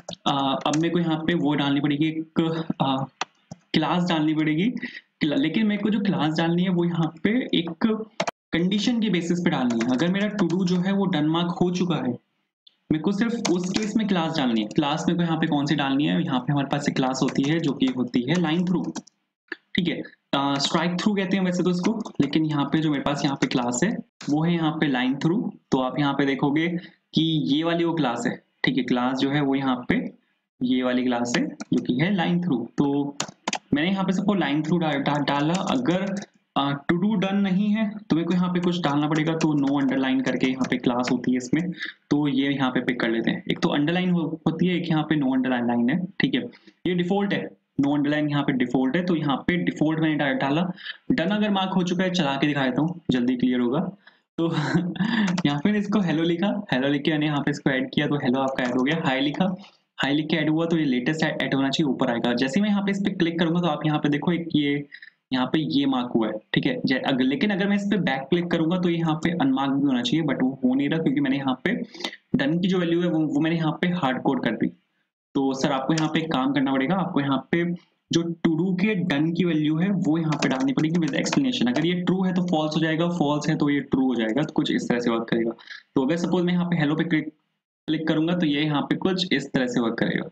आ, अब मेरे को यहाँ पे वो डालनी पड़ेगी, एक क्लास डालनी पड़ेगी, लेकिन मेरे को जो क्लास डालनी है वो यहाँ पे एक कंडीशन के बेसिस पे डालनी है। अगर मेरा टू डू जो है वो डन मार्क हो चुका है, मेरे को सिर्फ उस केस में क्लास डालनी है। क्लास मेरे को यहाँ पे कौन सी डालनी है, यहाँ पे हमारे पास एक क्लास होती है जो कि होती है लाइन थ्रू, ठीक है, स्ट्राइक थ्रू कहते हैं वैसे तो इसको, लेकिन यहाँ पे जो मेरे पास यहाँ पे क्लास है वो है यहाँ पे लाइन थ्रू। तो आप यहाँ पे देखोगे कि ये वाली वो क्लास है, ठीक है, क्लास जो है वो यहाँ पे ये वाली क्लास है जो कि है लाइन थ्रू। तो मैंने यहाँ पे सबको लाइन थ्रू डा, डा, डाला। अगर टू डू डन नहीं है तो मेरे को यहाँ पे कुछ डालना पड़ेगा, तो नो अंडरलाइन करके यहाँ पे क्लास होती है इसमें, तो ये यहाँ पे पिक कर लेते हैं। एक तो अंडरलाइन हो, होती है, एक यहाँ पे नो अंडरलाइन लाइन है, ठीक है, ये डिफॉल्ट है, नो अंडरलाइन यहाँ पे डिफॉल्ट है, तो यहाँ पे डिफॉल्ट मैंने डा, डाला। डन अगर मार्क हो चुका है, चला के दिखा देता हूँ, जल्दी क्लियर होगा। तो यहाँ पे इसको हेलो लिखा, हेलो लिख के मैंने यहाँ पे इसको ऐड किया, तो हेलो आपका ऐड हो गया। हाई लिखा, हाई लिख के ऐड हुआ, तो ये लेटेस्ट ऐड होना चाहिए, ऊपर आएगा। जैसे मैं यहाँ पे इस पे क्लिक करूंगा तो आप यहाँ पे देखो एक ये यहाँ पे ये मार्क हुआ है, ठीक है। अगर लेकिन अगर मैं इस पे बैक क्लिक करूंगा तो यहाँ पे अनमार्क भी होना चाहिए, बट वो हो नहीं रहा क्योंकि मैंने यहाँ पे डन की जो वैल्यू है वो, वो मैंने यहाँ पे हार्ड कोड कर दी। तो सर आपको यहाँ पे एक काम करना पड़ेगा, आपको यहाँ पे जो टू डू के डन की वैल्यू है वो यहाँ पे डालनी पड़ेगी विद एक्सप्लेनेशन। अगर ये ट्रू है तो फॉल्स हो जाएगा, फॉल्स है तो ये ट्रू हो जाएगा, तो कुछ इस तरह से वर्क करेगा। तो अगर सपोज मैं यहाँ पे हेलो पे क्लिक क्लिक करूंगा तो ये यहाँ पे कुछ इस तरह से वर्क करेगा।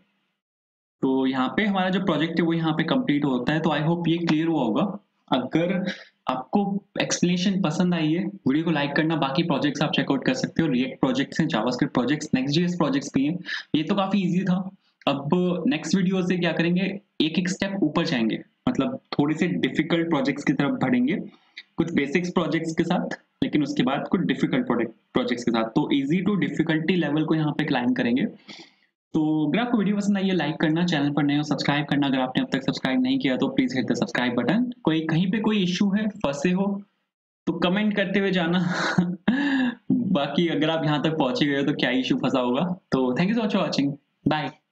तो यहाँ पे हमारा जो प्रोजेक्ट है वो यहाँ पे कंप्लीट होता है। तो आई होप ये क्लियर हुआ होगा। अगर आपको एक्सप्लेनेशन पसंद आई है, वीडियो को लाइक करना। बाकी प्रोजेक्ट्स आप चेकआउट कर सकते हो, रिएक्ट प्रोजेक्ट्स हैं, जावास्क्रिप्ट प्रोजेक्ट्स, नेक्स्ट.जेएस प्रोजेक्ट्स भी हैं। ये तो काफी इजी था। अब नेक्स्ट वीडियो से क्या करेंगे, एक एक स्टेप ऊपर जाएंगे, मतलब थोड़े से डिफिकल्ट प्रोजेक्ट्स की तरफ बढ़ेंगे, कुछ बेसिक्स प्रोजेक्ट्स के साथ, लेकिन उसके बाद कुछ डिफिकल्ट प्रोजेक्ट्स के साथ। तो इजी टू डिफिकल्टी लेवल को यहाँ पे क्लाइंब करेंगे। तो अगर आपको वीडियो पसंद आई है, लाइक करना, चैनल पर नए हो सब्सक्राइब करना। अगर आपने अब तक सब्सक्राइब नहीं किया तो please hit the subscribe button. कोई कहीं पे कोई इश्यू है, फंसे हो तो कमेंट करते हुए जाना। बाकी अगर आप यहाँ तक पहुंचे गए हो तो क्या इश्यू फंसा होगा। तो thank you so much for watching, bye.